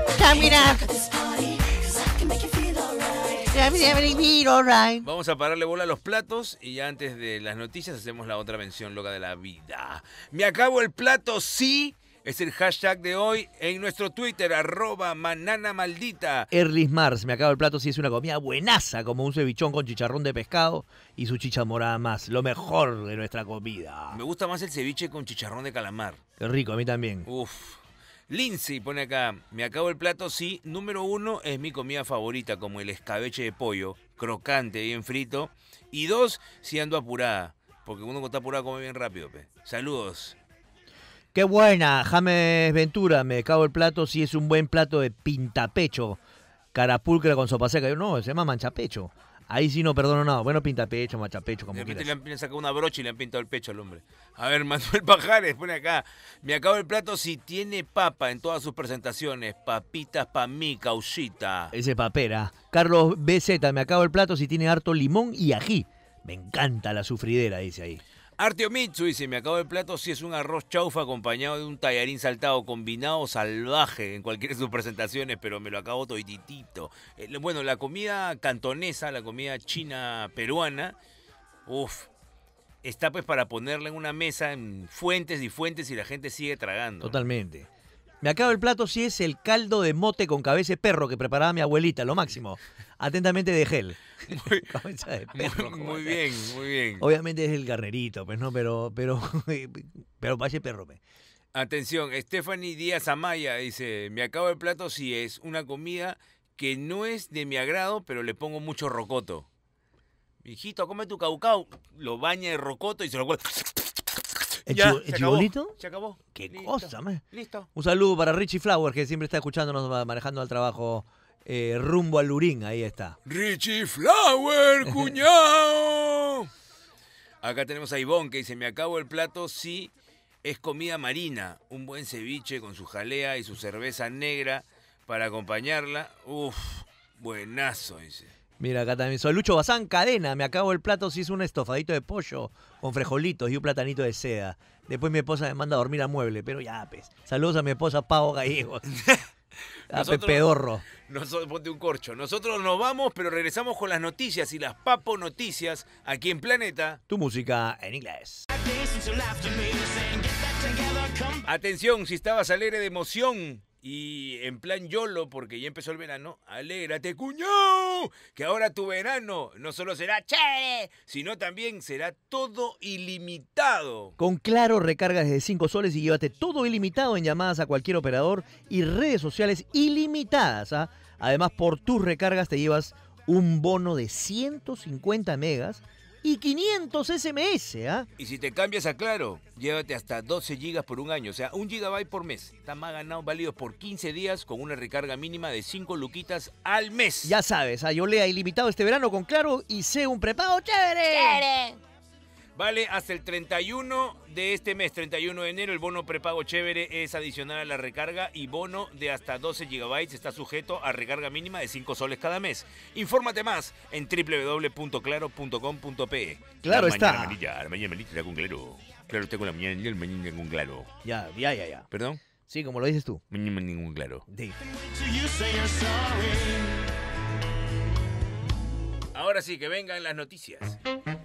S3: Vamos a pararle bola a los platos y ya antes de las noticias hacemos la otra mención loca de la vida. Me acabo el plato, sí. Es el hashtag de hoy en nuestro Twitter, arroba manana maldita.
S2: Erlis Mars, me acabo el plato si es una comida buenaza, como un cevichón con chicharrón de pescado y su chicha morada más. Lo mejor de nuestra comida.
S3: Me gusta más el ceviche con chicharrón de calamar.
S2: Qué rico, a mí también.
S3: Uf. Lindsay pone acá, me acabo el plato, sí. Número uno es mi comida favorita, como el escabeche de pollo, crocante, bien frito. Y dos, si ando apurada, porque uno cuando está apurado come bien rápido, pe. Saludos.
S2: Qué buena, James Ventura, me acabo el plato si es un buen plato de pintapecho. Carapulcra con sopa seca. Yo, no, se llama manchapecho. Ahí sí no perdono nada. Bueno, pintapecho, manchapecho, como
S3: De repente
S2: quieras.
S3: le han sacado una brocha y le han pintado el pecho al hombre. A ver, Manuel Pajares pone acá, me acabo el plato si tiene papa en todas sus presentaciones. Papitas pa' mí, causita.
S2: Ese papera. Carlos B Z, me acabo el plato si tiene harto limón y ají. Me encanta la sufridera, dice ahí.
S3: Artio Mitsu dice, me acabo el plato si es un arroz chaufa acompañado de un tallarín saltado combinado salvaje en cualquiera de sus presentaciones, pero me lo acabo todititito. Eh, bueno, la comida cantonesa, la comida china peruana, uff, está pues para ponerla en una mesa en fuentes y fuentes y la gente sigue tragando.
S2: Totalmente. Me acabo el plato si es el caldo de mote con cabeza de perro que preparaba mi abuelita, lo máximo. Atentamente de gel.
S3: Muy,
S2: Cabeza de perro.
S3: muy, muy bien, muy bien.
S2: Obviamente es el carnerito, pues no, pero, pero, pero parece perro, pues.
S3: Atención, Stephanie Díaz Amaya dice, me acabo el plato si es una comida que no es de mi agrado, pero le pongo mucho rocoto. Hijito, come tu caucao. Lo baña de rocoto y se lo...
S2: ¿El,
S3: Ya,
S2: chivo-
S3: se
S2: el
S3: acabó,
S2: chibolito?
S3: Se acabó.
S2: Qué
S3: Listo,
S2: cosa, man.
S3: Listo.
S2: Un saludo para Richie Flower, que siempre está escuchándonos, va manejando al trabajo eh, rumbo al Lurín. Ahí está.
S3: Richie Flower, cuñado. Acá tenemos a Ivonne que dice, me acabo el plato si es comida marina. Un buen ceviche con su jalea y su cerveza negra para acompañarla. Uf, buenazo, dice.
S2: Mira, acá también soy Lucho Bazán, cadena. Me acabo el plato si es un estofadito de pollo con frijolitos y un platanito de seda. Después mi esposa me manda a dormir al mueble, pero ya, pues. Saludos a mi esposa Pavo Gallegos. A
S3: Nosotros-
S2: Pepedorro.
S3: Nosotros, ponte un corcho. Nosotros nos vamos, pero regresamos con las noticias y las Papo Noticias aquí en Planeta.
S2: Tu música en inglés.
S3: Atención, si estabas alegre de emoción y en plan YOLO, porque ya empezó el verano, alégrate, cuñado, que ahora tu verano no solo será chévere, sino también será todo ilimitado.
S2: Con Claro, recarga desde cinco soles y llévate todo ilimitado en llamadas a cualquier operador y redes sociales ilimitadas. ¿Ah? Además, por tus recargas te llevas un bono de ciento cincuenta megas y quinientos ese eme ese. ¿Ah?
S3: Y si te cambias a Claro, llévate hasta doce gigas por un año, o sea, un gigabyte por mes. Está más ganado, válido por quince días con una recarga mínima de cinco luquitas al mes.
S2: Ya sabes, ¿ah? Yo lea ilimitado este verano con Claro y sé un prepago chévere.
S3: Vale hasta el treinta y uno de este mes, treinta y uno de enero. El bono prepago chévere es adicional a la recarga y bono de hasta doce gigabytes está sujeto a recarga mínima de cinco soles cada mes. Infórmate más en doble u doble u doble u punto claro punto com punto pe.
S2: Claro
S3: La
S2: está.
S3: mañana amarilla, la mañana amarilla con Claro. Claro, tengo la mañana y el mañana con Claro.
S2: Ya, ya, ya, ya.
S3: ¿Perdón?
S2: Sí, como lo dices tú.
S3: Mañana ningún Claro.
S2: Sí.
S3: Ahora sí, que vengan las noticias.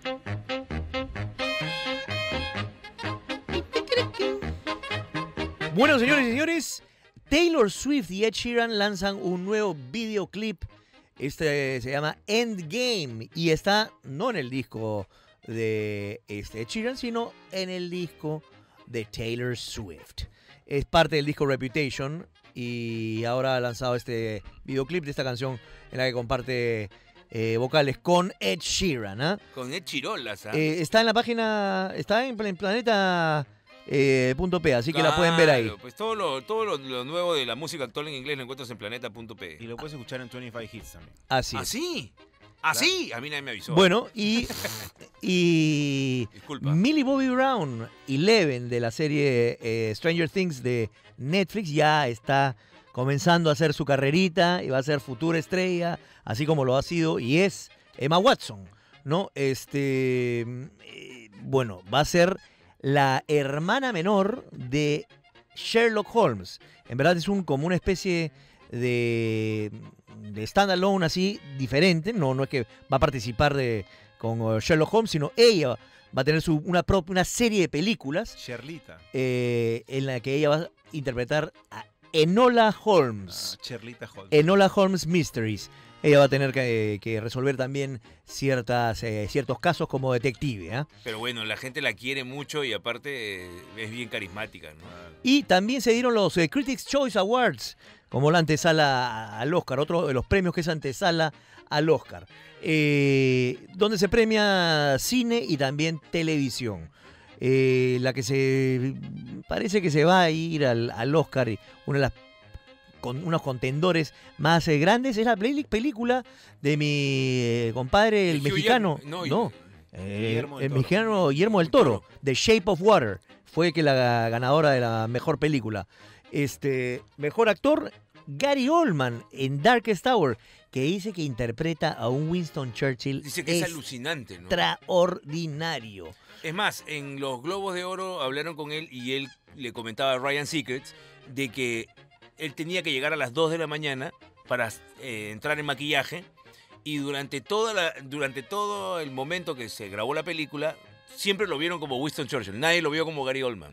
S2: Bueno, señores y señores, Taylor Swift y Ed Sheeran lanzan un nuevo videoclip. Este se llama Endgame y está no en el disco de este Ed Sheeran, sino en el disco de Taylor Swift. Es parte del disco Reputation y ahora ha lanzado este videoclip de esta canción en la que comparte eh, vocales con Ed Sheeran. ¿Ah?
S3: Con Ed Chirolas, ¿ah?
S2: Eh, está en la página, está en, en Planeta eh, punto pe, así que la pueden ver ahí.
S3: Claro, pues todo lo, todo lo, lo nuevo de la música actual en inglés lo encuentras en planeta punto pe.
S8: Y lo puedes escuchar en veinticinco Hits también.
S2: Así
S3: ¿Ah,
S2: es.
S3: sí? ¿Ah, sí? A mí nadie me avisó.
S2: Bueno, y, y
S3: Disculpa.
S2: Millie Bobby Brown, Eleven de la serie eh, Stranger Things de Netflix, ya está comenzando a hacer su carrerita y va a ser futura estrella, así como lo ha sido y es Emma Watson, ¿no? Este, eh, bueno, va a ser la hermana menor de Sherlock Holmes. En verdad es un como una especie de, de standalone así diferente. No, no es que va a participar de, con uh, Sherlock Holmes, sino ella va a tener su, una, propia, una serie de películas
S8: Cherlita.
S2: eh, en la que ella va a interpretar a Enola Holmes.
S8: Ah, Cherlita Holmes.
S2: Enola Holmes Mysteries. Ella va a tener que, que resolver también ciertas, eh, ciertos casos como detective. ¿eh?
S3: Pero bueno, la gente la quiere mucho y aparte eh, es bien carismática, ¿no?
S2: Y también se dieron los eh, Critics' Choice Awards, como la antesala al Oscar, otro de los premios que es antesala al Oscar, eh, donde se premia cine y también televisión. Eh, la que se parece que se va a ir al, al Oscar, y una de las con unos contendores más eh, grandes es la peli- película de mi eh, compadre el
S3: Hugh
S2: mexicano,
S3: Jackman, no,
S2: no, eh,
S8: Guillermo del
S2: el
S8: Toro.
S2: mexicano Guillermo del Toro, The Shape of Water, fue que la ganadora de la mejor película. Este, mejor actor, Gary Oldman en Darkest Hour, que dice que interpreta a un Winston Churchill
S3: Dice que es alucinante, ¿no?
S2: extraordinario.
S3: Es más, en los Globos de Oro hablaron con él y él le comentaba a Ryan Seacrest de que él tenía que llegar a las dos de la mañana para eh, entrar en maquillaje y durante, toda la, durante todo el momento que se grabó la película siempre lo vieron como Winston Churchill, nadie lo vio como Gary Oldman.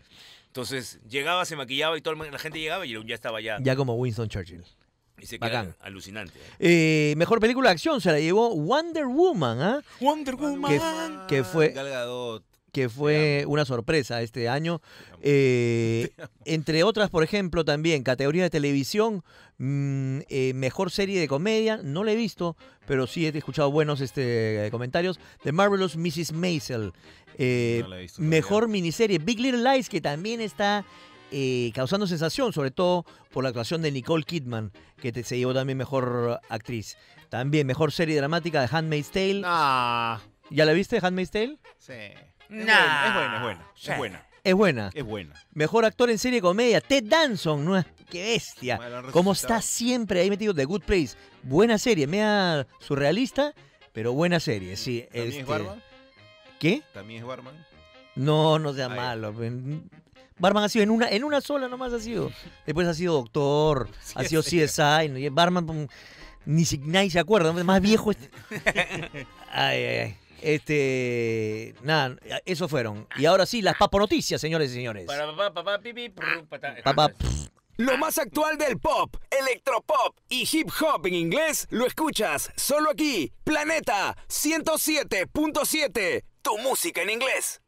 S3: Entonces llegaba, se maquillaba y toda la gente llegaba y ya estaba ya.
S2: Ya como Winston Churchill.
S3: Y se
S2: Bacán.
S3: queda alucinante.
S2: Eh, mejor película de acción se la llevó Wonder Woman, ¿ah?
S3: Wonder
S2: Que, que fue,
S8: Gal Gadot.
S2: que fue una sorpresa este año. Eh, entre otras, por ejemplo, también categoría de televisión, mmm, eh, mejor serie de comedia, no la he visto, pero sí he escuchado buenos este, comentarios. The Marvelous missus Maisel. Eh,
S8: No la he visto todavía.
S2: mejor miniserie, Big Little Lies, que también está eh, causando sensación, sobre todo por la actuación de Nicole Kidman, que te, se llevó también mejor actriz. También mejor serie dramática de Handmaid's Tale.
S8: Nah.
S2: ¿Ya la viste, Handmaid's Tale?
S8: Sí. Es
S4: Nah.
S8: buena, es buena,
S4: Sí.
S8: es buena.
S2: Es buena.
S8: Es buena.
S2: Mejor actor en serie de comedia, Ted Danson, ¿no? ¡Qué bestia!
S8: Bueno, han
S2: Como
S8: resucitado.
S2: está siempre ahí metido The Good Place. Buena serie, media surrealista, pero buena serie, sí.
S8: ¿También
S2: este-
S8: es Barman?
S2: ¿Qué?
S8: ¿También es Barman?
S2: No, no sea
S8: Ah, ya.
S2: malo. Barman ha sido en una, en una sola nomás ha sido. Después ha sido Doctor, ha sido C S I. ¿no? Y Barman pum, ni si- nadie se acuerda, ¿no? más viejo. Este. Ay, ay, ay. Este, nada, eso fueron. Y ahora sí, las paponoticias, señores y señores.
S3: Para papá, papá, pipi, prr, patá.
S2: Papá,
S9: Lo más actual del pop, electropop y hip hop en inglés lo escuchas solo aquí. Planeta ciento siete punto siete, tu música en inglés.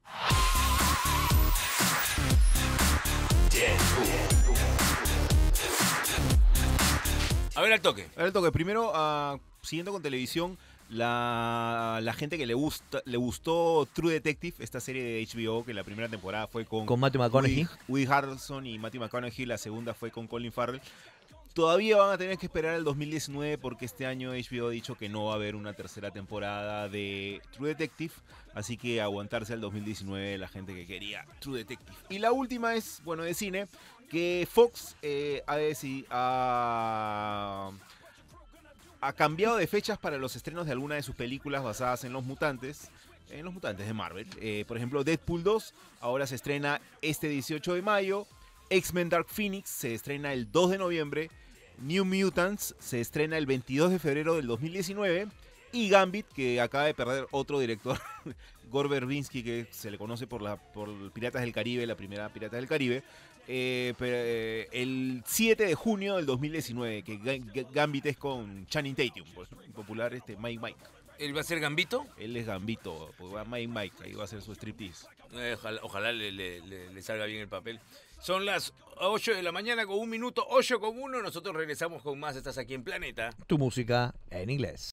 S3: A ver al toque.
S8: A ver, toque. Primero, ah, siguiendo con televisión, la, la gente que le gusta le gustó True Detective, esta serie de H B O, que la primera temporada fue con,
S2: Con Matthew McConaughey.
S8: Woody, Woody Harrelson y Matthew McConaughey, la segunda fue con Colin Farrell. Todavía van a tener que esperar al dos mil diecinueve porque este año H B O ha dicho que no va a haber una tercera temporada de True Detective, así que aguantarse al dos mil diecinueve la gente que quería True Detective. Y la última es, bueno, de cine, que Fox eh, ha, deci- ha, ha cambiado de fechas para los estrenos de algunas de sus películas basadas en los mutantes, en los mutantes de Marvel. Eh, por ejemplo, Deadpool dos ahora se estrena este dieciocho de mayo, X-Men Dark Phoenix se estrena el dos de noviembre, New Mutants se estrena el veintidós de febrero del dos mil diecinueve y Gambit, que acaba de perder otro director, Gore Verbinski, que se le conoce por, la, por Piratas del Caribe, la primera Piratas del Caribe, eh, pero, eh, el siete de junio del dos mil diecinueve, que Ga- Gambit es con Channing Tatum, pues, ¿no? El popular este Mike Mike.
S3: ¿Él va a ser Gambito?
S8: Él es Gambito, pues va Mike Mike, ahí va a ser su striptease.
S3: Eh, ojalá ojalá le, le- le- le salga bien el papel. Son las ocho de la mañana con un minuto, ocho con uno. Nosotros regresamos con más. Estás aquí en Planeta.
S2: tu música en inglés.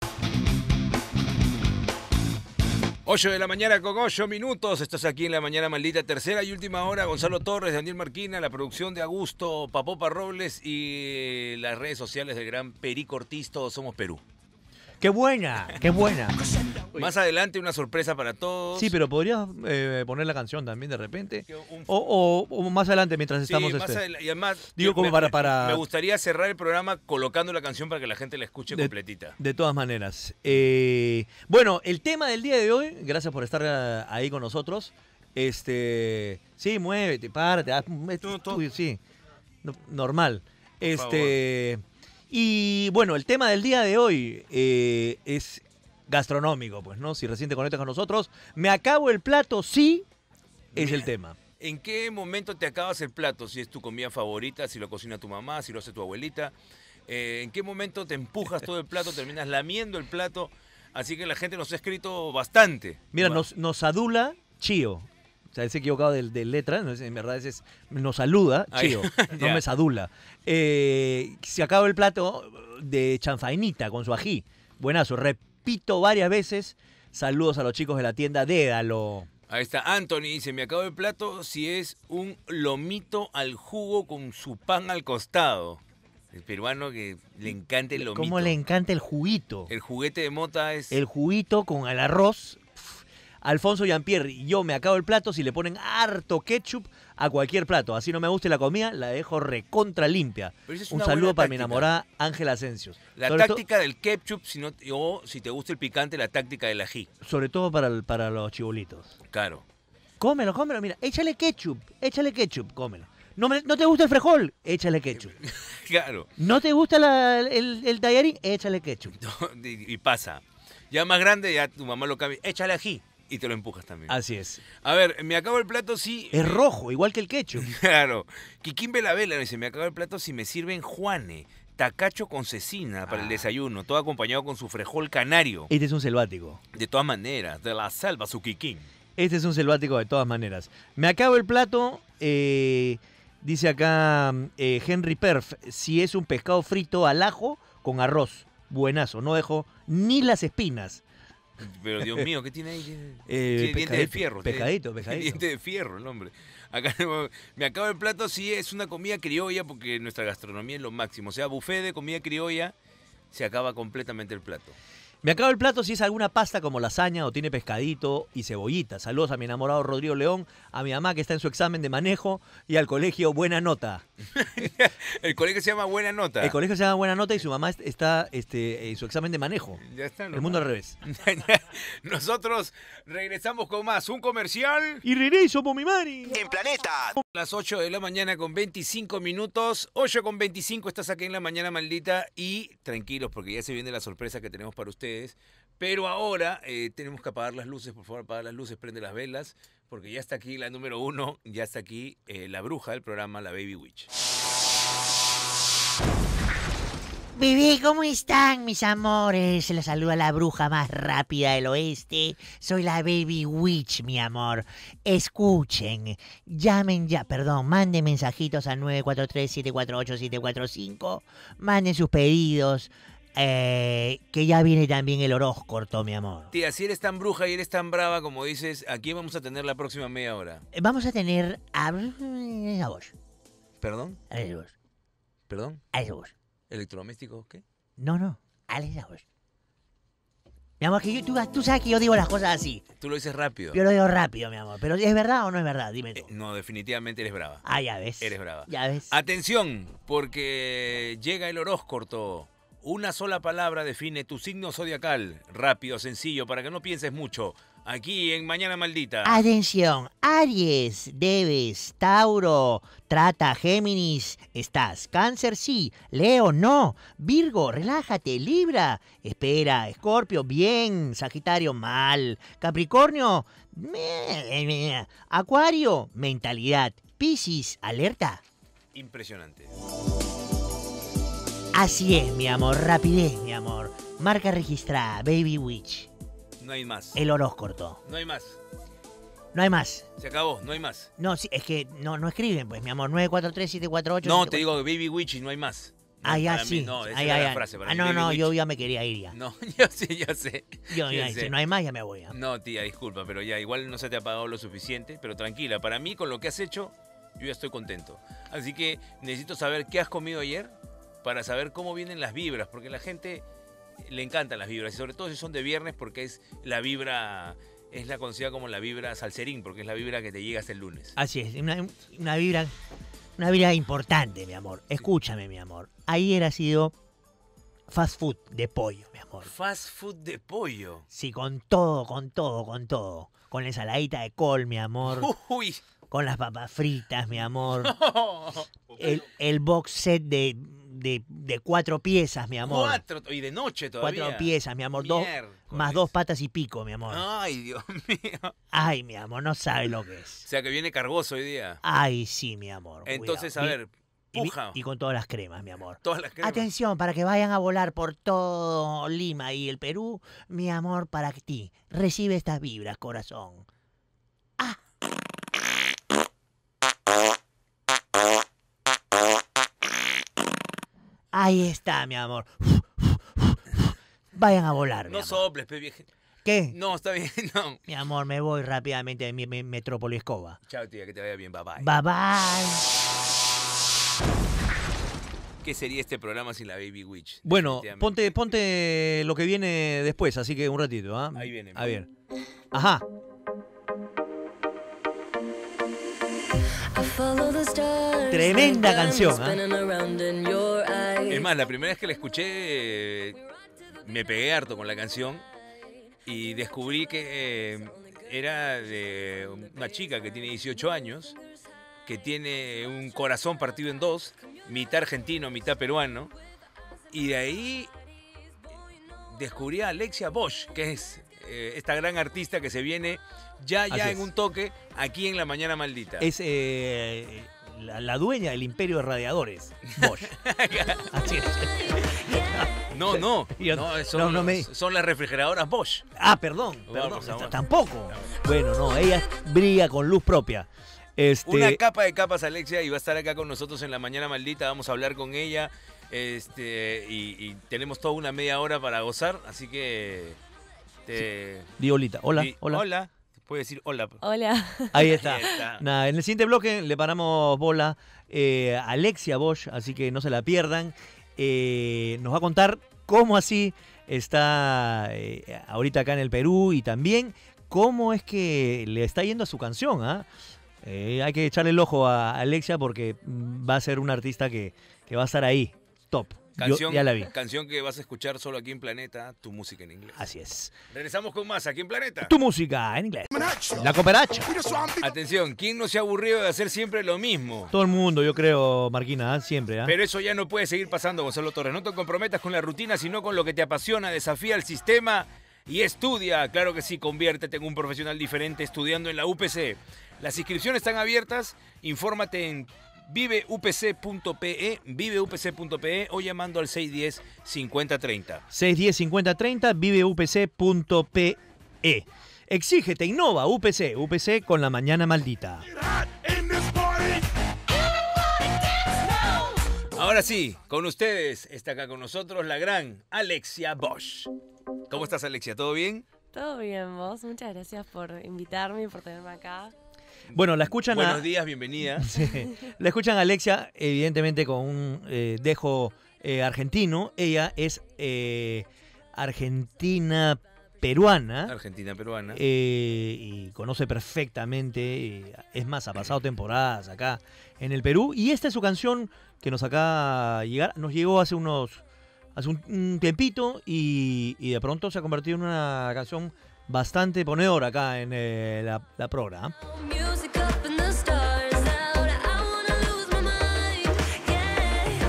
S3: ocho de la mañana con ocho minutos. Estás aquí en la mañana maldita, tercera y última hora. Gonzalo Torres, Daniel Marquina, la producción de Augusto Papopa Robles y las redes sociales del gran Perico Ortiz. Todos somos Perú.
S2: ¡Qué buena! ¡Qué buena!
S3: Más adelante una sorpresa para todos.
S2: Sí, pero podrías eh, poner la canción también de repente.
S3: Que un-
S2: O, o- o más adelante mientras
S3: Sí,
S2: estamos...
S3: más
S2: este,
S3: adela- y además,
S2: Digo,
S3: me-
S2: como
S3: me-
S2: para- para-
S3: me gustaría cerrar el programa colocando la canción para que la gente la escuche
S2: De-
S3: completita.
S2: De todas maneras. Eh, bueno, el tema del día de hoy, gracias por estar eh, ahí con nosotros. Este, sí, muévete, párate, haz- es
S3: Tú, tú.
S2: tuyo, sí, no- normal. Este, y bueno, el tema del día de hoy eh, es gastronómico, pues, ¿no? Si recién te conectas con nosotros, me acabo el plato, sí, es el tema.
S3: ¿En qué momento te acabas el plato? Si es tu comida favorita, si lo cocina tu mamá, si lo hace tu abuelita. Eh, ¿En qué momento te empujas todo el plato, terminas lamiendo el plato? Así que la gente nos ha escrito bastante.
S2: Mira,
S3: Va-
S2: nos, nos adula Chío. O sea, se equivocado de, de letra, no es- en verdad ese es, nos saluda
S3: Ay,
S2: Chío, no
S3: ya.
S2: me sadula. Eh, se acaba el plato de chanfainita con su ají. Buenazo, repito varias veces. Saludos a los chicos de la tienda Dédalo.
S3: Ahí está Anthony, dice, me acabo el plato si es un lomito al jugo con su pan al costado. El peruano que le encanta el lomito.
S2: ¿Cómo le encanta el juguito?
S3: El juguete de mota es...
S2: El juguito con el arroz. Pf, Alfonso Jean-Pierre, yo me acabo el plato si le ponen harto ketchup a cualquier plato. Así no me guste la comida, la dejo recontra limpia.
S3: Pero esa es
S2: Un
S3: una
S2: saludo
S3: buena
S2: para mi
S3: táctica.
S2: enamorada Ángela Asensios.
S3: La
S2: Sobre to-
S3: táctica del ketchup, si no, o si te gusta el picante, la táctica del ají.
S2: sobre todo para, el- para los chibolitos.
S3: Claro.
S2: Cómelo, cómelo, mira, échale ketchup, échale ketchup, cómelo. ¿No, me- ¿No te gusta el frijol? Échale ketchup.
S3: Claro.
S2: ¿No te gusta la- el, el tallarín? Échale ketchup.
S3: y, y pasa. Ya más grande, ya tu mamá lo cambia. Échale ají. y te lo empujas también.
S2: Así es.
S3: A ver, me acabo el plato si...
S2: Es rojo, igual que el ketchup.
S3: Claro. Quiquín Velavela dice, me acabo el plato si me sirven Juane, tacacho con cecina para el desayuno, todo acompañado con su frejol canario.
S2: Este es un selvático.
S3: De todas maneras, de la selva, su Quiquín.
S2: Este es un selvático de todas maneras. Me acabo el plato, eh, dice acá eh, Henry Perf, si es un pescado frito al ajo con arroz. Buenazo, no dejo ni las espinas.
S3: Pero Dios mío, ¿qué tiene ahí? Tiene,
S2: Eh,
S3: tiene diente de
S2: pescadito,
S3: fierro.
S2: pescadito,
S3: tiene-
S2: pescadito.
S3: Diente de fierro el hombre. Acá me acabo el plato si es una comida criolla porque nuestra gastronomía es lo máximo. O sea, buffet de comida criolla, se acaba completamente el plato.
S2: Me acabo el plato si es alguna pasta como lasaña o tiene pescadito y cebollita. Saludos a mi enamorado Rodrigo León, a mi mamá que está en su examen de manejo y al colegio Buena Nota.
S3: El colegio se llama Buena Nota.
S2: El colegio se llama Buena Nota y su mamá está este, en su examen de manejo.
S3: Ya está.
S2: El mundo al revés.
S3: Nosotros regresamos con más. Un comercial.
S2: Y regreso por mi mari.
S9: En Planeta.
S3: Las ocho de la mañana con veinticinco minutos. ocho con veinticinco estás aquí en La Mañana Maldita. Y tranquilos porque ya se viene la sorpresa que tenemos para ustedes. Pero ahora eh, tenemos que apagar las luces. Por favor, apaga las luces, prende las velas. Porque ya está aquí la número uno. Ya está aquí eh, la bruja del programa, la Baby Witch.
S10: Bebé, ¿cómo están, mis amores? Se los saluda la bruja más rápida del oeste. Soy la Baby Witch, mi amor. Escuchen, llamen ya, perdón, manden mensajitos al nueve cuatro tres, siete cuatro ocho, siete cuatro cinco. Manden sus pedidos, eh, que ya viene también el horóscopo, mi amor.
S3: Tía, si eres tan bruja y eres tan brava como dices, ¿a quién vamos a tener la próxima media hora?
S10: Eh, Vamos a tener a... a vos,
S3: ¿Perdón?
S10: a vos,
S3: ¿Perdón?
S10: a vos.
S3: ¿Electrodoméstico? ¿Qué?
S10: No, no, Alex Lagos. Mi amor, que yo, tú, tú sabes que yo digo las cosas así.
S3: Tú lo dices rápido.
S10: Yo lo digo rápido, mi amor. Pero ¿es verdad o no es verdad? Dime tú.
S3: Eh, no, definitivamente eres brava.
S10: Ah, ya ves.
S3: Eres brava.
S10: Ya ves.
S3: Atención, porque llega el horóscopo. Una sola palabra define tu signo zodiacal. Rápido, sencillo, para que no pienses mucho. Aquí en Mañana Maldita.
S10: Atención, Aries, debes, Tauro, trata, Géminis, estás, Cáncer sí, Leo no, Virgo, relájate, Libra, espera, Escorpio, bien, Sagitario, mal, Capricornio, meh, meh, Acuario, mentalidad, Piscis, alerta.
S3: Impresionante.
S10: Así es, mi amor, rapidez, mi amor, marca registrada, Baby Witch,
S3: No hay más.
S10: el horóscopo,
S3: No hay más.
S10: no hay más.
S3: Se acabó, no hay más.
S10: No, sí, es que no, no escriben, pues, mi amor, nueve cuatro tres, siete cuatro ocho.
S3: No, te digo Baby Witch y no hay más. No,
S10: Ah, ya
S3: para mí
S10: sí.
S3: no, esa
S10: Ah,
S3: era
S10: ya,
S3: la
S10: ya.
S3: frase. Para
S10: Ah,
S3: mí,
S10: no,
S3: Baby
S10: no,
S3: Witch.
S10: yo ya me quería ir ya.
S3: No, yo sé, yo sé.
S10: Yo,
S3: yo
S10: ya,
S3: sé.
S10: si no hay más, ya me voy. ya.
S3: No, tía, disculpa, pero ya igual no se te ha pagado lo suficiente, pero tranquila, para mí con lo que has hecho, yo ya estoy contento. Así que necesito saber qué has comido ayer para saber cómo vienen las vibras, porque a la gente le encantan las vibras, y sobre todo si son de viernes, porque es la vibra, es la conocida como la vibra salserín, porque es la vibra que te llega hasta el lunes.
S10: Así es, una, una vibra, una vibra importante, mi amor. Escúchame, mi amor. Ayer ha sido fast food de pollo, mi amor.
S3: Fast food de pollo.
S10: Sí, con todo, con todo, con todo. Con la ensaladita de col, mi amor.
S3: Uy.
S10: Con las papas fritas, mi amor. El, el box set de, de, de cuatro piezas, mi amor.
S3: Cuatro, y de noche todavía.
S10: Cuatro piezas, mi amor. Dos,
S3: Miércoles.
S10: más dos patas y pico, mi amor.
S3: Ay, Dios mío.
S10: Ay, mi amor, no sabes lo que es.
S3: O sea que viene cargoso hoy día.
S10: Ay, sí, mi amor.
S3: Entonces,
S10: cuidado.
S3: a ver,
S10: Y, mi-
S3: puja.
S10: y con todas las cremas, mi amor.
S3: Todas las cremas.
S10: Atención, para que vayan a volar por todo Lima y el Perú, mi amor, para ti. Recibe estas vibras, corazón. Ahí está, mi amor. Vayan a volar, mi
S3: No
S10: amor.
S3: soples, pe vieja.
S10: ¿Qué?
S3: No, está bien, no.
S10: Mi amor, me voy rápidamente de mi, mi metrópoli escoba.
S3: Chao, tía, que te vaya bien. Bye bye.
S10: Bye bye.
S3: ¿Qué sería este programa sin la Baby Witch?
S2: Bueno,
S3: Definitivamente.
S2: ponte, ponte lo que viene después, así que un ratito, ¿ah?
S3: Ahí viene.
S2: A ver. Ajá. Tremenda canción, ¿ah?
S3: Es más, la primera vez que la escuché, eh, me pegué harto con la canción y descubrí que eh, era de una chica que tiene dieciocho años, que tiene un corazón partido en dos, mitad argentino, mitad peruano, y de ahí descubrí a Alexia Bosch, que es eh, esta gran artista que se viene ya, ya
S2: Así
S3: en
S2: es.
S3: un toque aquí en La Mañana Maldita.
S2: Es eh, la, la dueña del imperio de radiadores, Bosch. Así es.
S3: No, no,
S2: Yo-
S3: no, son,
S2: no, no me-
S3: los- son las refrigeradoras Bosch.
S2: Ah, perdón, perdón,
S3: Vamos, vamos.
S2: tampoco. Bueno, no, ella brilla con luz propia. Este,
S3: Una capa de capas, Alexia, y va a estar acá con nosotros en La Mañana Maldita. Vamos a hablar con ella. Este, y, y tenemos toda una media hora para gozar, así que... Te...
S2: Diolita, hola,
S3: Di-
S2: hola.
S3: Hola. Puedes decir hola.
S11: Hola.
S2: Ahí está.
S3: Ahí está.
S2: Nada, en el siguiente bloque le paramos bola eh, a Alexia Bosch, así que no se la pierdan. Eh, nos va a contar cómo así está eh, ahorita acá en el Perú y también cómo es que le está yendo a su canción. ¿ah? Eh, hay que echarle el ojo a Alexia porque mm, va a ser una artista que, que va a estar ahí, top. Yo
S3: Canción,
S2: ya la vi.
S3: canción que vas a escuchar solo aquí en Planeta, tu música en inglés.
S2: Así es.
S3: Regresamos con más aquí en Planeta.
S2: Tu música en inglés.
S7: I'm an action.
S2: La cooperacha.
S7: We just want big
S3: Atención, ¿quién no se ha aburrido de hacer siempre lo mismo?
S2: Todo el mundo, yo creo, Marquina, ¿ah? Siempre. ¿ah?
S3: Pero eso ya no puede seguir pasando, Gonzalo Torres. No te comprometas con la rutina, sino con lo que te apasiona. Desafía el sistema y estudia. Claro que sí, conviértete en un profesional diferente estudiando en la U P C. Las inscripciones están abiertas. Infórmate en vive u p c punto p e, vive u p c punto p e o llamando al seis uno cero, cincuenta treinta.
S2: seis uno cero, cincuenta treinta, vive u p c punto p e. Exígete, innova, U P C, U P C con la mañana maldita.
S7: hot in this party.
S3: Ahora sí, con ustedes está acá con nosotros la gran Alexia Bosch. ¿Cómo estás, Alexia? ¿Todo bien?
S11: Todo bien, vos. Muchas gracias por invitarme y por tenerme acá.
S2: Bueno, la escuchan
S3: Buenos
S2: a...
S3: días, bienvenida.
S2: Sí. La escuchan a Alexia, evidentemente con un eh, dejo eh, argentino. Ella es eh, argentina-peruana.
S3: Argentina-peruana.
S2: eh, y conoce perfectamente, eh, es más, ha pasado temporadas acá en el Perú. Y esta es su canción que nos acaba de llegar, nos llegó hace unos, hace un, un tiempito y, y de pronto se ha convertido en una canción bastante ponedora acá en eh, la, la programa.
S12: Music up in the stars out. I wanna lose my mind, yeah.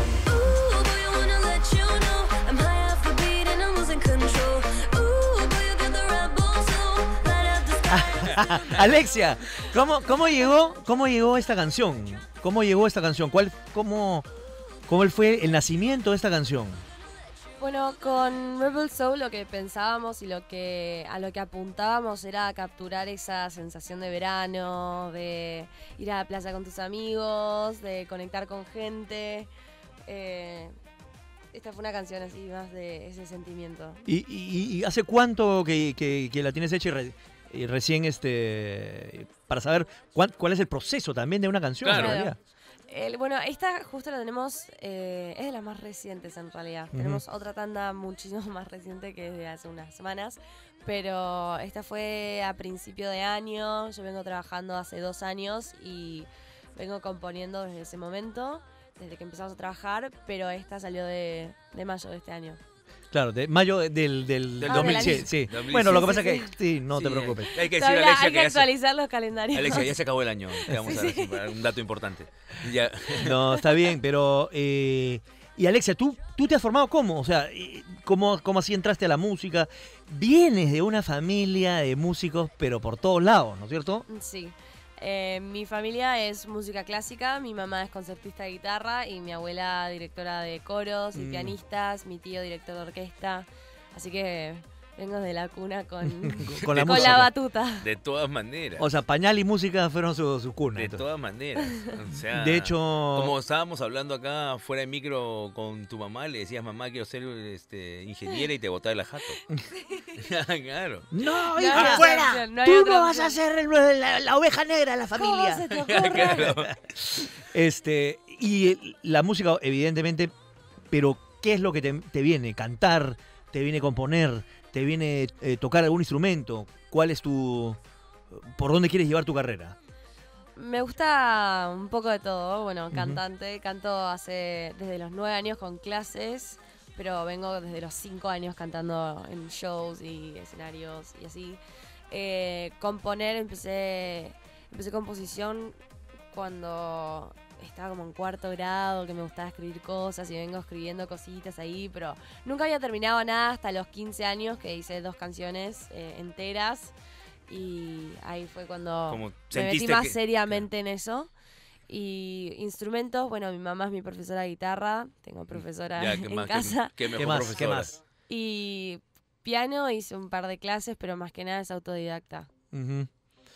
S12: Ooh, boy, I wanna let you know I'm high off the beat and I'm losing control. Ooh, boy, you got the rebel soul. Light up the sky.
S2: Alexia, ¿cómo, cómo llegó, cómo llegó esta canción? ¿Cómo llegó esta canción? ¿Cuál, cómo, cómo fue el nacimiento de esta canción?
S11: Bueno, con Rebel Soul lo que pensábamos y lo que a lo que apuntábamos era capturar esa sensación de verano, de ir a la playa con tus amigos, de conectar con gente. Eh, esta fue una canción así más de ese sentimiento.
S2: ¿Y, y- y hace cuánto que, que- que la tienes hecha y, re- y recién, este, para saber cuán- cuál es el proceso también de una canción?
S3: Claro.
S2: en realidad?
S11: El- bueno, esta justo la tenemos, eh, es de las más recientes en realidad.
S2: Ujú.
S11: Tenemos otra tanda muchísimo más reciente que es de hace unas semanas, pero esta fue a principio de año, yo vengo trabajando hace dos años y vengo componiendo desde ese momento, desde que empezamos a trabajar, pero esta salió de, de mayo de este año.
S2: Claro, de mayo del, del,
S3: Del
S2: del
S11: Ah,
S2: dos mil
S11: del
S2: siete.
S11: año.
S2: Sí.
S3: dos mil
S2: Bueno, lo que
S11: siete,
S2: pasa
S11: sí,
S2: es que sí, no te
S3: Sí,
S2: preocupes.
S3: Hay que decir,
S11: Todavía
S3: Alexia,
S11: hay
S3: que
S11: que
S3: ya se,
S11: actualizar los calendarios.
S3: Alexia, ya se acabó el año. Te vamos a
S11: Sí,
S3: dar
S11: sí.
S3: así, para un dato importante. Ya.
S2: No, está bien, pero... eh, y Alexia, ¿tú, ¿tú te has formado cómo? O sea, eh, ¿cómo, ¿cómo así entraste a la música? Vienes de una familia de músicos, pero por todos lados, ¿no es cierto?
S11: Sí. Eh, mi familia es música clásica, mi mamá es concertista de guitarra y mi abuela directora de coros y
S2: Mm.
S11: pianistas, mi tío director de orquesta. Así que vengo de la cuna con,
S2: Con la
S11: con
S2: música.
S11: la batuta.
S3: De todas maneras.
S2: O sea, pañal y música fueron sus su cuna.
S3: De
S2: entonces.
S3: todas maneras. O sea,
S2: De hecho...
S3: como estábamos hablando acá fuera de micro con tu mamá, le decías, mamá, quiero ser este, ingeniera y te botaba el jato. Claro.
S2: No,
S11: No
S2: hija,
S11: hay otra
S2: fuera.
S11: opción, no hay
S2: Tú
S11: otra
S2: no vas a
S11: opción.
S2: ser el- la, la oveja negra de la
S11: ¿Cómo
S2: familia.
S11: se te ocurre?
S3: Claro.
S2: Este, y eh, la música, evidentemente, pero ¿qué es lo que te, te viene? ¿Cantar? ¿Te viene componer? ¿Te viene eh, tocar algún instrumento? ¿Cuál es tu... por dónde quieres llevar tu carrera?
S11: Me gusta un poco de todo. Bueno, cantante. Canto hace desde los nueve años con clases, pero vengo desde los cinco años cantando en shows y escenarios y así. Eh, componer, empecé, empecé composición cuando estaba como en cuarto grado, que me gustaba escribir cosas y vengo escribiendo cositas ahí, pero nunca había terminado nada hasta los quince años que hice dos canciones eh, enteras y ahí fue cuando
S3: Como
S11: me metí
S3: sentiste
S11: más
S3: que-
S11: seriamente en eso. Y instrumentos, bueno, mi mamá es mi profesora de guitarra, tengo profesora
S3: Ya,
S11: en
S3: ¿qué más? ¿Qué-
S11: casa.
S3: qué mejor
S2: ¿Qué más?
S3: profesora?
S2: ¿Qué más?
S11: Y piano hice un par de clases, pero más que nada es autodidacta.
S2: Ujú.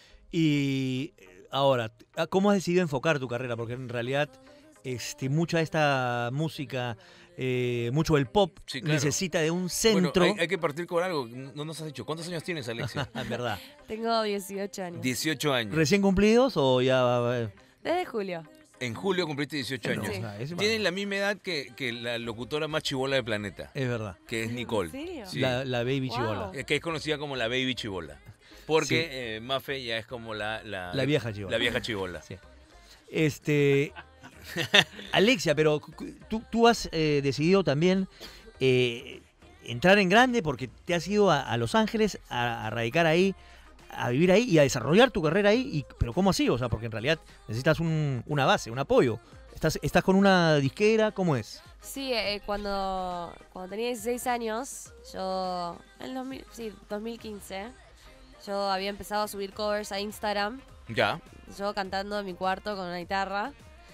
S2: Y eh, ahora, ¿cómo has decidido enfocar tu carrera? Porque en realidad este, mucha de esta música, eh, mucho del pop,
S3: Sí, claro.
S2: necesita de un
S3: Bueno,
S2: centro.
S3: hay, hay que partir con algo. No nos has dicho. ¿Cuántos años tienes, Alexia?
S2: Es verdad.
S11: Tengo dieciocho años.
S3: dieciocho años.
S2: ¿Recién cumplidos o ya...?
S11: Desde julio.
S3: En julio cumpliste dieciocho años.
S11: Sí.
S2: O sea, es,
S3: Tienes la misma edad que, que la locutora más chibola del planeta,
S2: es verdad.
S3: que es Nicole.
S11: ¿En serio?
S3: Sí.
S2: La, la baby
S11: Wow.
S2: chibola.
S3: Eh, Que es conocida como la baby chibola. Porque
S2: Sí.
S3: eh, Mafe ya es como la... La,
S2: La vieja chibola.
S3: La vieja chibola.
S2: Sí. Este, Alexia, pero cu- tú, tú has eh, decidido también eh, entrar en grande porque te has ido a, a Los Ángeles a, a radicar ahí, a vivir ahí y a desarrollar tu carrera ahí. Y, pero ¿cómo así? O sea, porque en realidad necesitas un- una base, un apoyo. ¿Estás, ¿Estás con una disquera? ¿Cómo es?
S11: Sí, eh, cuando, cuando tenía dieciséis años, yo, en dos mil, sí, dos mil quince, yo había empezado a subir covers a Instagram,
S3: Ya.
S11: yo cantando en mi cuarto con una guitarra.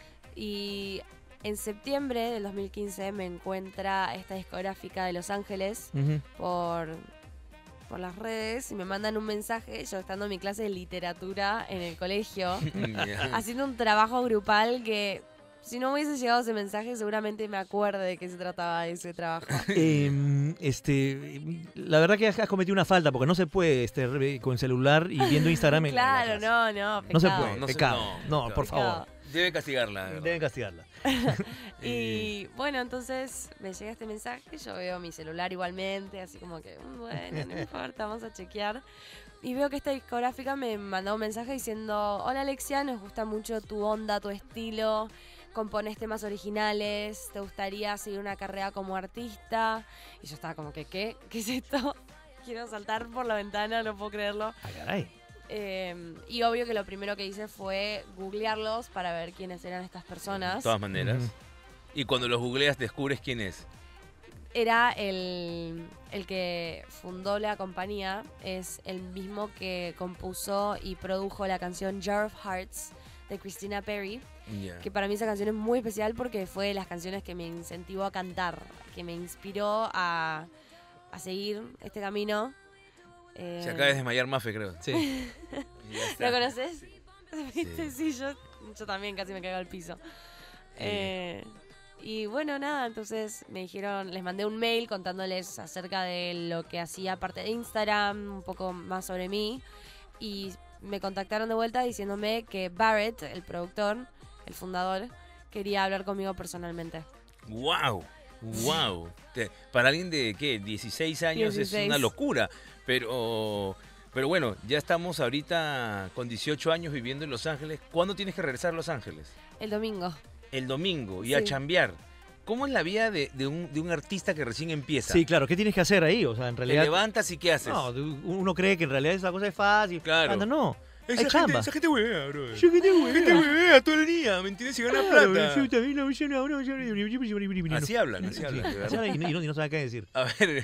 S11: Y en septiembre del dos mil quince me encuentra esta discográfica de Los Ángeles
S2: Ujú.
S11: por, por las redes y me mandan un mensaje, yo estando en mi clase de literatura en el colegio,
S3: Ya.
S11: haciendo un trabajo grupal que si no hubiese llegado ese mensaje seguramente me acuerde de qué se trataba ese trabajo.
S2: Eh, este, la verdad que has has cometido una falta porque no se puede este, re- con celular y viendo Instagram en la- en la
S11: Claro,
S2: clase.
S11: no, no,
S2: No se
S11: pecado.
S2: puede,
S3: No se-
S2: pecado.
S3: no,
S2: No, por
S11: pecado.
S2: favor.
S3: Debe castigarla. de verdad.
S2: Deben castigarla.
S11: Y bueno, entonces me llega este mensaje, yo veo mi celular igualmente, así como que, "Mm, bueno, no importa, vamos a chequear". Y veo que esta discográfica me mandó un mensaje diciendo, hola Alexia, nos gusta mucho tu onda, tu estilo, compones temas originales, ¿te gustaría seguir una carrera como artista? Y yo estaba como que, ¿qué? ¿Qué es esto? Quiero saltar por la ventana, no puedo creerlo.
S2: Ah, caray.
S11: Eh, y obvio que lo primero que hice fue googlearlos para ver quiénes eran estas
S3: De
S11: personas.
S3: todas maneras.
S2: Ujú.
S3: Y cuando los googleas descubres quién es.
S11: Era el, el que fundó la compañía, es el mismo que compuso y produjo la canción Jar of Hearts de Christina Perry,
S3: Ya.
S11: que para mí esa canción es muy especial porque fue de las canciones que me incentivó a cantar, que me inspiró a, a seguir este camino. Eh,
S3: Se acaba de desmayar Mafe, creo.
S2: Sí.
S3: Ya está.
S11: ¿Lo conoces? ¿Viste? Sí, yo, yo también casi me caigo al piso. Eh, y bueno, nada, entonces me dijeron, les mandé un mail contándoles acerca de lo que hacía aparte de Instagram, un poco más sobre mí. Y me contactaron de vuelta diciéndome que Barrett, el productor, el fundador, quería hablar conmigo personalmente.
S3: ¡Wow! ¡Wow! Te- Para alguien de, ¿qué? dieciséis años es
S11: dieciséis.
S3: una locura. Pero, pero bueno, ya estamos ahorita con dieciocho años viviendo en Los Ángeles. ¿Cuándo tienes que regresar a Los Ángeles?
S11: El domingo.
S3: El domingo. Y a
S11: Sí.
S3: chambear. ¿Cómo es la vida de, de un, de un artista que recién empieza?
S2: Sí, claro. ¿Qué tienes que hacer ahí? O sea, en
S3: Te
S2: realidad...
S3: levantas y ¿qué haces?
S2: No, uno cree que en realidad esa cosa es fácil.
S3: Claro.
S2: Anda, no.
S3: Esa
S2: Hay
S3: gente,
S2: chamba.
S3: esa gente huevea, bro.
S2: Yo que te
S3: Esa gente huevea todo el día, ¿me entiendes? Y gana
S2: Claro,
S3: plata.
S2: yo también, no, yo no, no, yo no-
S3: Así hablan, así hablan, de
S2: Así
S3: verdad.
S2: hablan y no, y no- y no saben qué decir.
S3: A ver,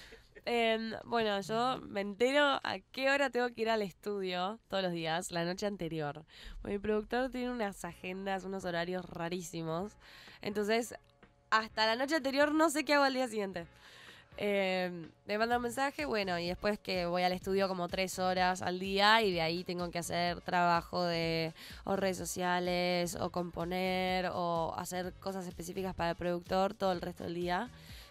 S11: Em, bueno, yo me entero a qué hora tengo que ir al estudio todos los días, la noche anterior. Mi productor tiene unas agendas, unos horarios rarísimos. Entonces, hasta la noche anterior no sé qué hago al día siguiente. Em, me manda un mensaje, bueno, y después que voy al estudio como tres horas al día y de ahí tengo que hacer trabajo de o redes sociales o componer o hacer cosas específicas para el productor todo el resto del día.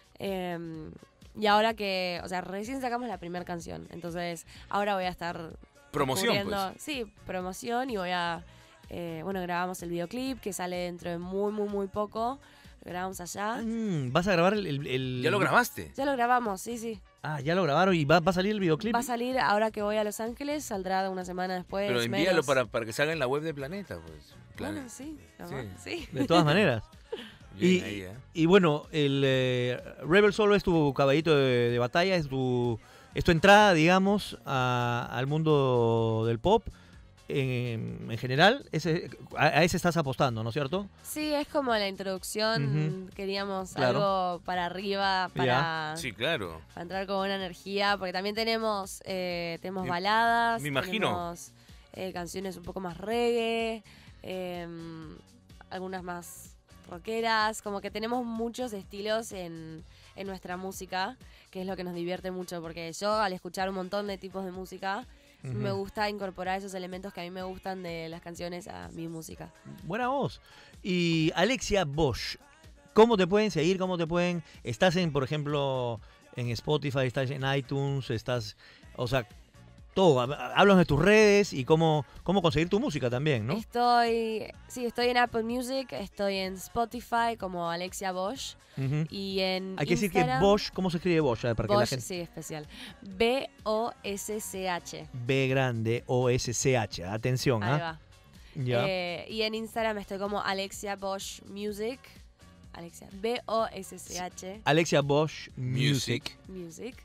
S11: Em, y ahora que, o sea, recién sacamos la primera canción, entonces ahora voy a estar
S3: promoción,
S11: cubriendo-
S3: pues.
S11: sí, promoción y voy a, eh, bueno, grabamos el videoclip que sale dentro de muy, muy, muy poco. Lo grabamos allá.
S2: Mm, ¿Vas a grabar el, el- el-
S3: ¿Ya lo grabaste?
S11: Ya lo grabamos, sí, sí.
S2: Ah, ya lo grabaron y va, va a salir el videoclip.
S11: Va a salir ahora que voy a Los Ángeles, saldrá una semana después.
S3: Pero envíalo
S11: menos.
S3: para, para que salga en la web de Planeta, pues.
S11: Bueno,
S3: Planeta.
S11: sí, lo
S3: Sí.
S11: más- sí.
S2: De todas maneras.
S3: Bien
S2: Y,
S3: ahí, ¿eh?
S2: y bueno, el eh, Rebel Solo es tu caballito de, de batalla, es tu, es tu entrada, digamos, a- al mundo del pop. en, en general, ese, a, a ese estás apostando, ¿no es cierto?
S11: Sí, es como la introducción.
S2: Ujú.
S11: Queríamos
S2: Claro.
S11: algo para arriba, para,
S3: Sí, claro.
S11: para entrar con buena energía, porque también tenemos, eh, tenemos
S3: Me-
S11: baladas,
S3: me imagino.
S11: tenemos eh, canciones un poco más reggae, eh, algunas más rockeras, como que tenemos muchos estilos en, en nuestra música, que es lo que nos divierte mucho, porque yo al escuchar un montón de tipos de música,
S2: Ujú.
S11: me gusta incorporar esos elementos que a mí me gustan de las canciones a mi música.
S2: Buena voz. Y Alexia Bosch, ¿cómo te pueden seguir? ¿Cómo te pueden...? Estás en, por ejemplo, en Spotify, estás en iTunes, estás... O sea, todo. Háblanos de tus redes y cómo, cómo conseguir tu música también, ¿no?
S11: Estoy, sí, estoy en Apple Music, estoy en Spotify como Alexia Bosch
S2: Ujú.
S11: y en
S2: Hay que decir que
S11: Instagram,
S2: Bosch, ¿cómo se escribe Bosch? A ver, para que la
S11: Bosch,
S2: gente...
S11: sí, especial. B O S C H.
S2: B grande O S C H. Atención,
S11: Ahí
S2: ¿ah?
S11: va.
S2: Ya.
S11: Eh, y en Instagram estoy como Alexia Bosch Music. Alexia, B O S C H
S2: Alexia Bosch Music.
S11: Music.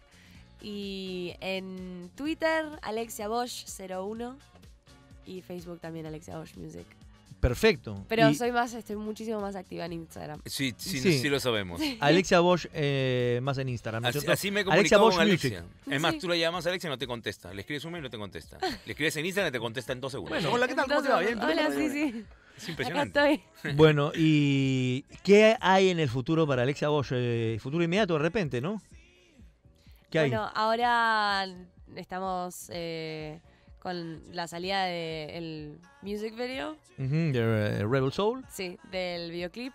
S11: Y en Twitter, Alexia Bosch cero uno. Y Facebook también, Alexia Bosch Music.
S2: Perfecto.
S11: Pero
S2: Y
S11: soy más, estoy muchísimo más activa en Instagram.
S3: Sí, sí,
S2: Sí.
S3: sí lo sabemos.
S2: Alexia Bosch eh, más en Instagram, ¿no es
S3: Así,
S2: cierto?
S3: así me he
S2: Alexia
S3: comunicado
S2: Bosch
S3: con
S2: Music.
S3: Alexia. Es más,
S11: Sí.
S3: tú la llamas a Alexia y no te contesta. Le escribes un mail y no te contesta. Le escribes en Instagram y te contesta en dos segundos.
S2: Bueno,
S8: Hola, ¿qué tal? ¿Cómo te va? Bien.
S11: Hola, sí, sí.
S3: Es
S11: Acá
S3: impresionante.
S11: estoy.
S2: Bueno, ¿y qué hay en el futuro para Alexia Bosch? Eh, futuro inmediato de repente, ¿no? ¿Qué hay?
S11: Bueno, ahora estamos eh, con la salida del music video,
S2: Ujú, de eh, Rebel Soul.
S11: sí, del videoclip.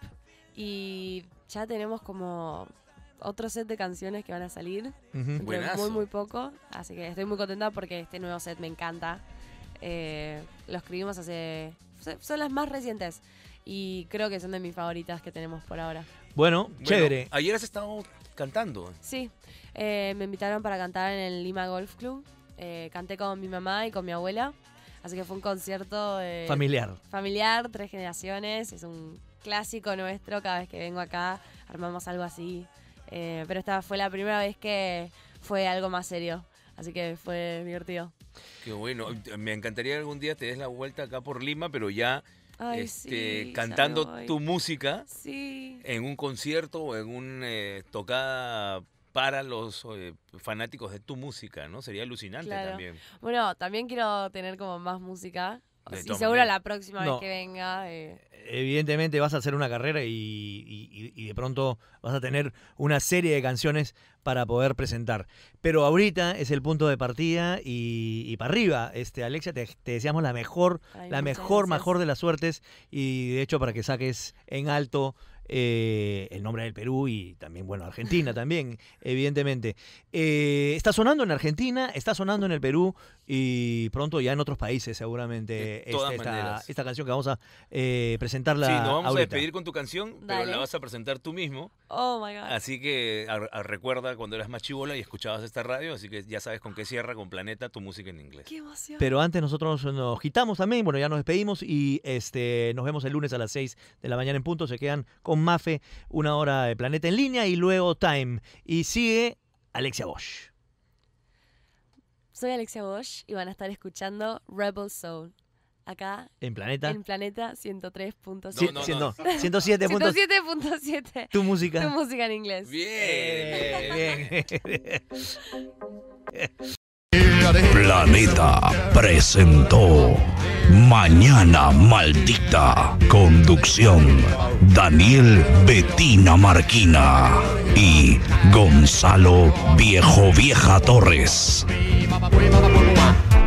S11: Y ya tenemos como otro set de canciones que van a salir
S2: Ujú.
S11: dentro de
S3: Buenazo.
S11: muy, muy poco. Así que estoy muy contenta porque este nuevo set me encanta. Eh, lo escribimos hace... Son las más recientes. Y creo que son de mis favoritas que tenemos por ahora.
S2: Bueno,
S3: Bueno,
S2: chévere.
S3: Ayer has estado cantando.
S11: Sí, eh, me invitaron para cantar en el Lima Golf Club. Eh, canté con mi mamá y con mi abuela. Así que fue un concierto eh,
S2: Familiar.
S11: familiar, tres generaciones. Es un clásico nuestro. Cada vez que vengo acá armamos algo así. Eh, pero esta fue la primera vez que fue algo más serio. Así que fue divertido.
S3: Qué bueno. Me encantaría algún día te des la vuelta acá por Lima, pero ya
S11: Ay,
S3: este,
S11: sí, ya
S3: cantando
S11: me voy.
S3: tu música
S11: Sí.
S3: en un concierto o en una tocada para los eh, fanáticos de tu música, ¿no? Sería alucinante
S11: Claro.
S3: también.
S11: Bueno, también quiero tener como más música.
S3: De
S11: Y
S3: todas
S11: seguro
S3: maneras.
S11: la próxima
S2: No.
S11: vez que venga. eh,
S2: Evidentemente vas a hacer una carrera y, y- y de pronto vas a tener una serie de canciones para poder presentar. Pero ahorita es el punto de partida y, y para arriba. Este, Alexia, te, te deseamos la mejor,
S11: Ay,
S2: la
S11: muchas
S2: mejor,
S11: gracias.
S2: mejor de las suertes y de hecho para que saques en alto eh, el nombre del Perú y también, bueno, Argentina también, evidentemente. Eh, está sonando en Argentina, está sonando en el Perú y pronto ya en otros países seguramente
S3: De todas
S2: esta, esta,
S3: maneras.
S2: esta canción que vamos a eh, presentarla
S3: Sí, nos vamos
S2: ahorita.
S3: a despedir con tu canción, pero
S11: Dale.
S3: la vas a presentar tú mismo.
S11: Oh my God.
S3: Así que a- a- recuerda cuando eras más chibola y escuchabas esta radio, así que ya sabes con qué cierra con Planeta tu música en inglés.
S11: Qué emoción.
S2: Pero antes nosotros nos quitamos también, bueno, ya nos despedimos y este nos vemos el lunes a las seis de la mañana en punto. Se quedan con Mafe, una hora de Planeta en línea y luego Time. Y sigue Alexia Bosch.
S11: Soy Alexia Bosch y van a estar escuchando Rebel Soul. Acá
S2: En Planeta.
S11: en Planeta ciento tres punto
S2: Cien-
S3: no,
S2: cien-
S3: no.
S2: no, ciento siete punto siete.
S11: ciento siete punto siete.
S2: Tu música.
S11: Tu música en inglés.
S3: Bien.
S2: Eh, bien.
S1: Planeta presentó Mañana Maldita. Conducción: Daniel Betina Marquina y Gonzalo Viejo Vieja Torres.
S5: Uy, mamá, uy, mamá, uy, mamá.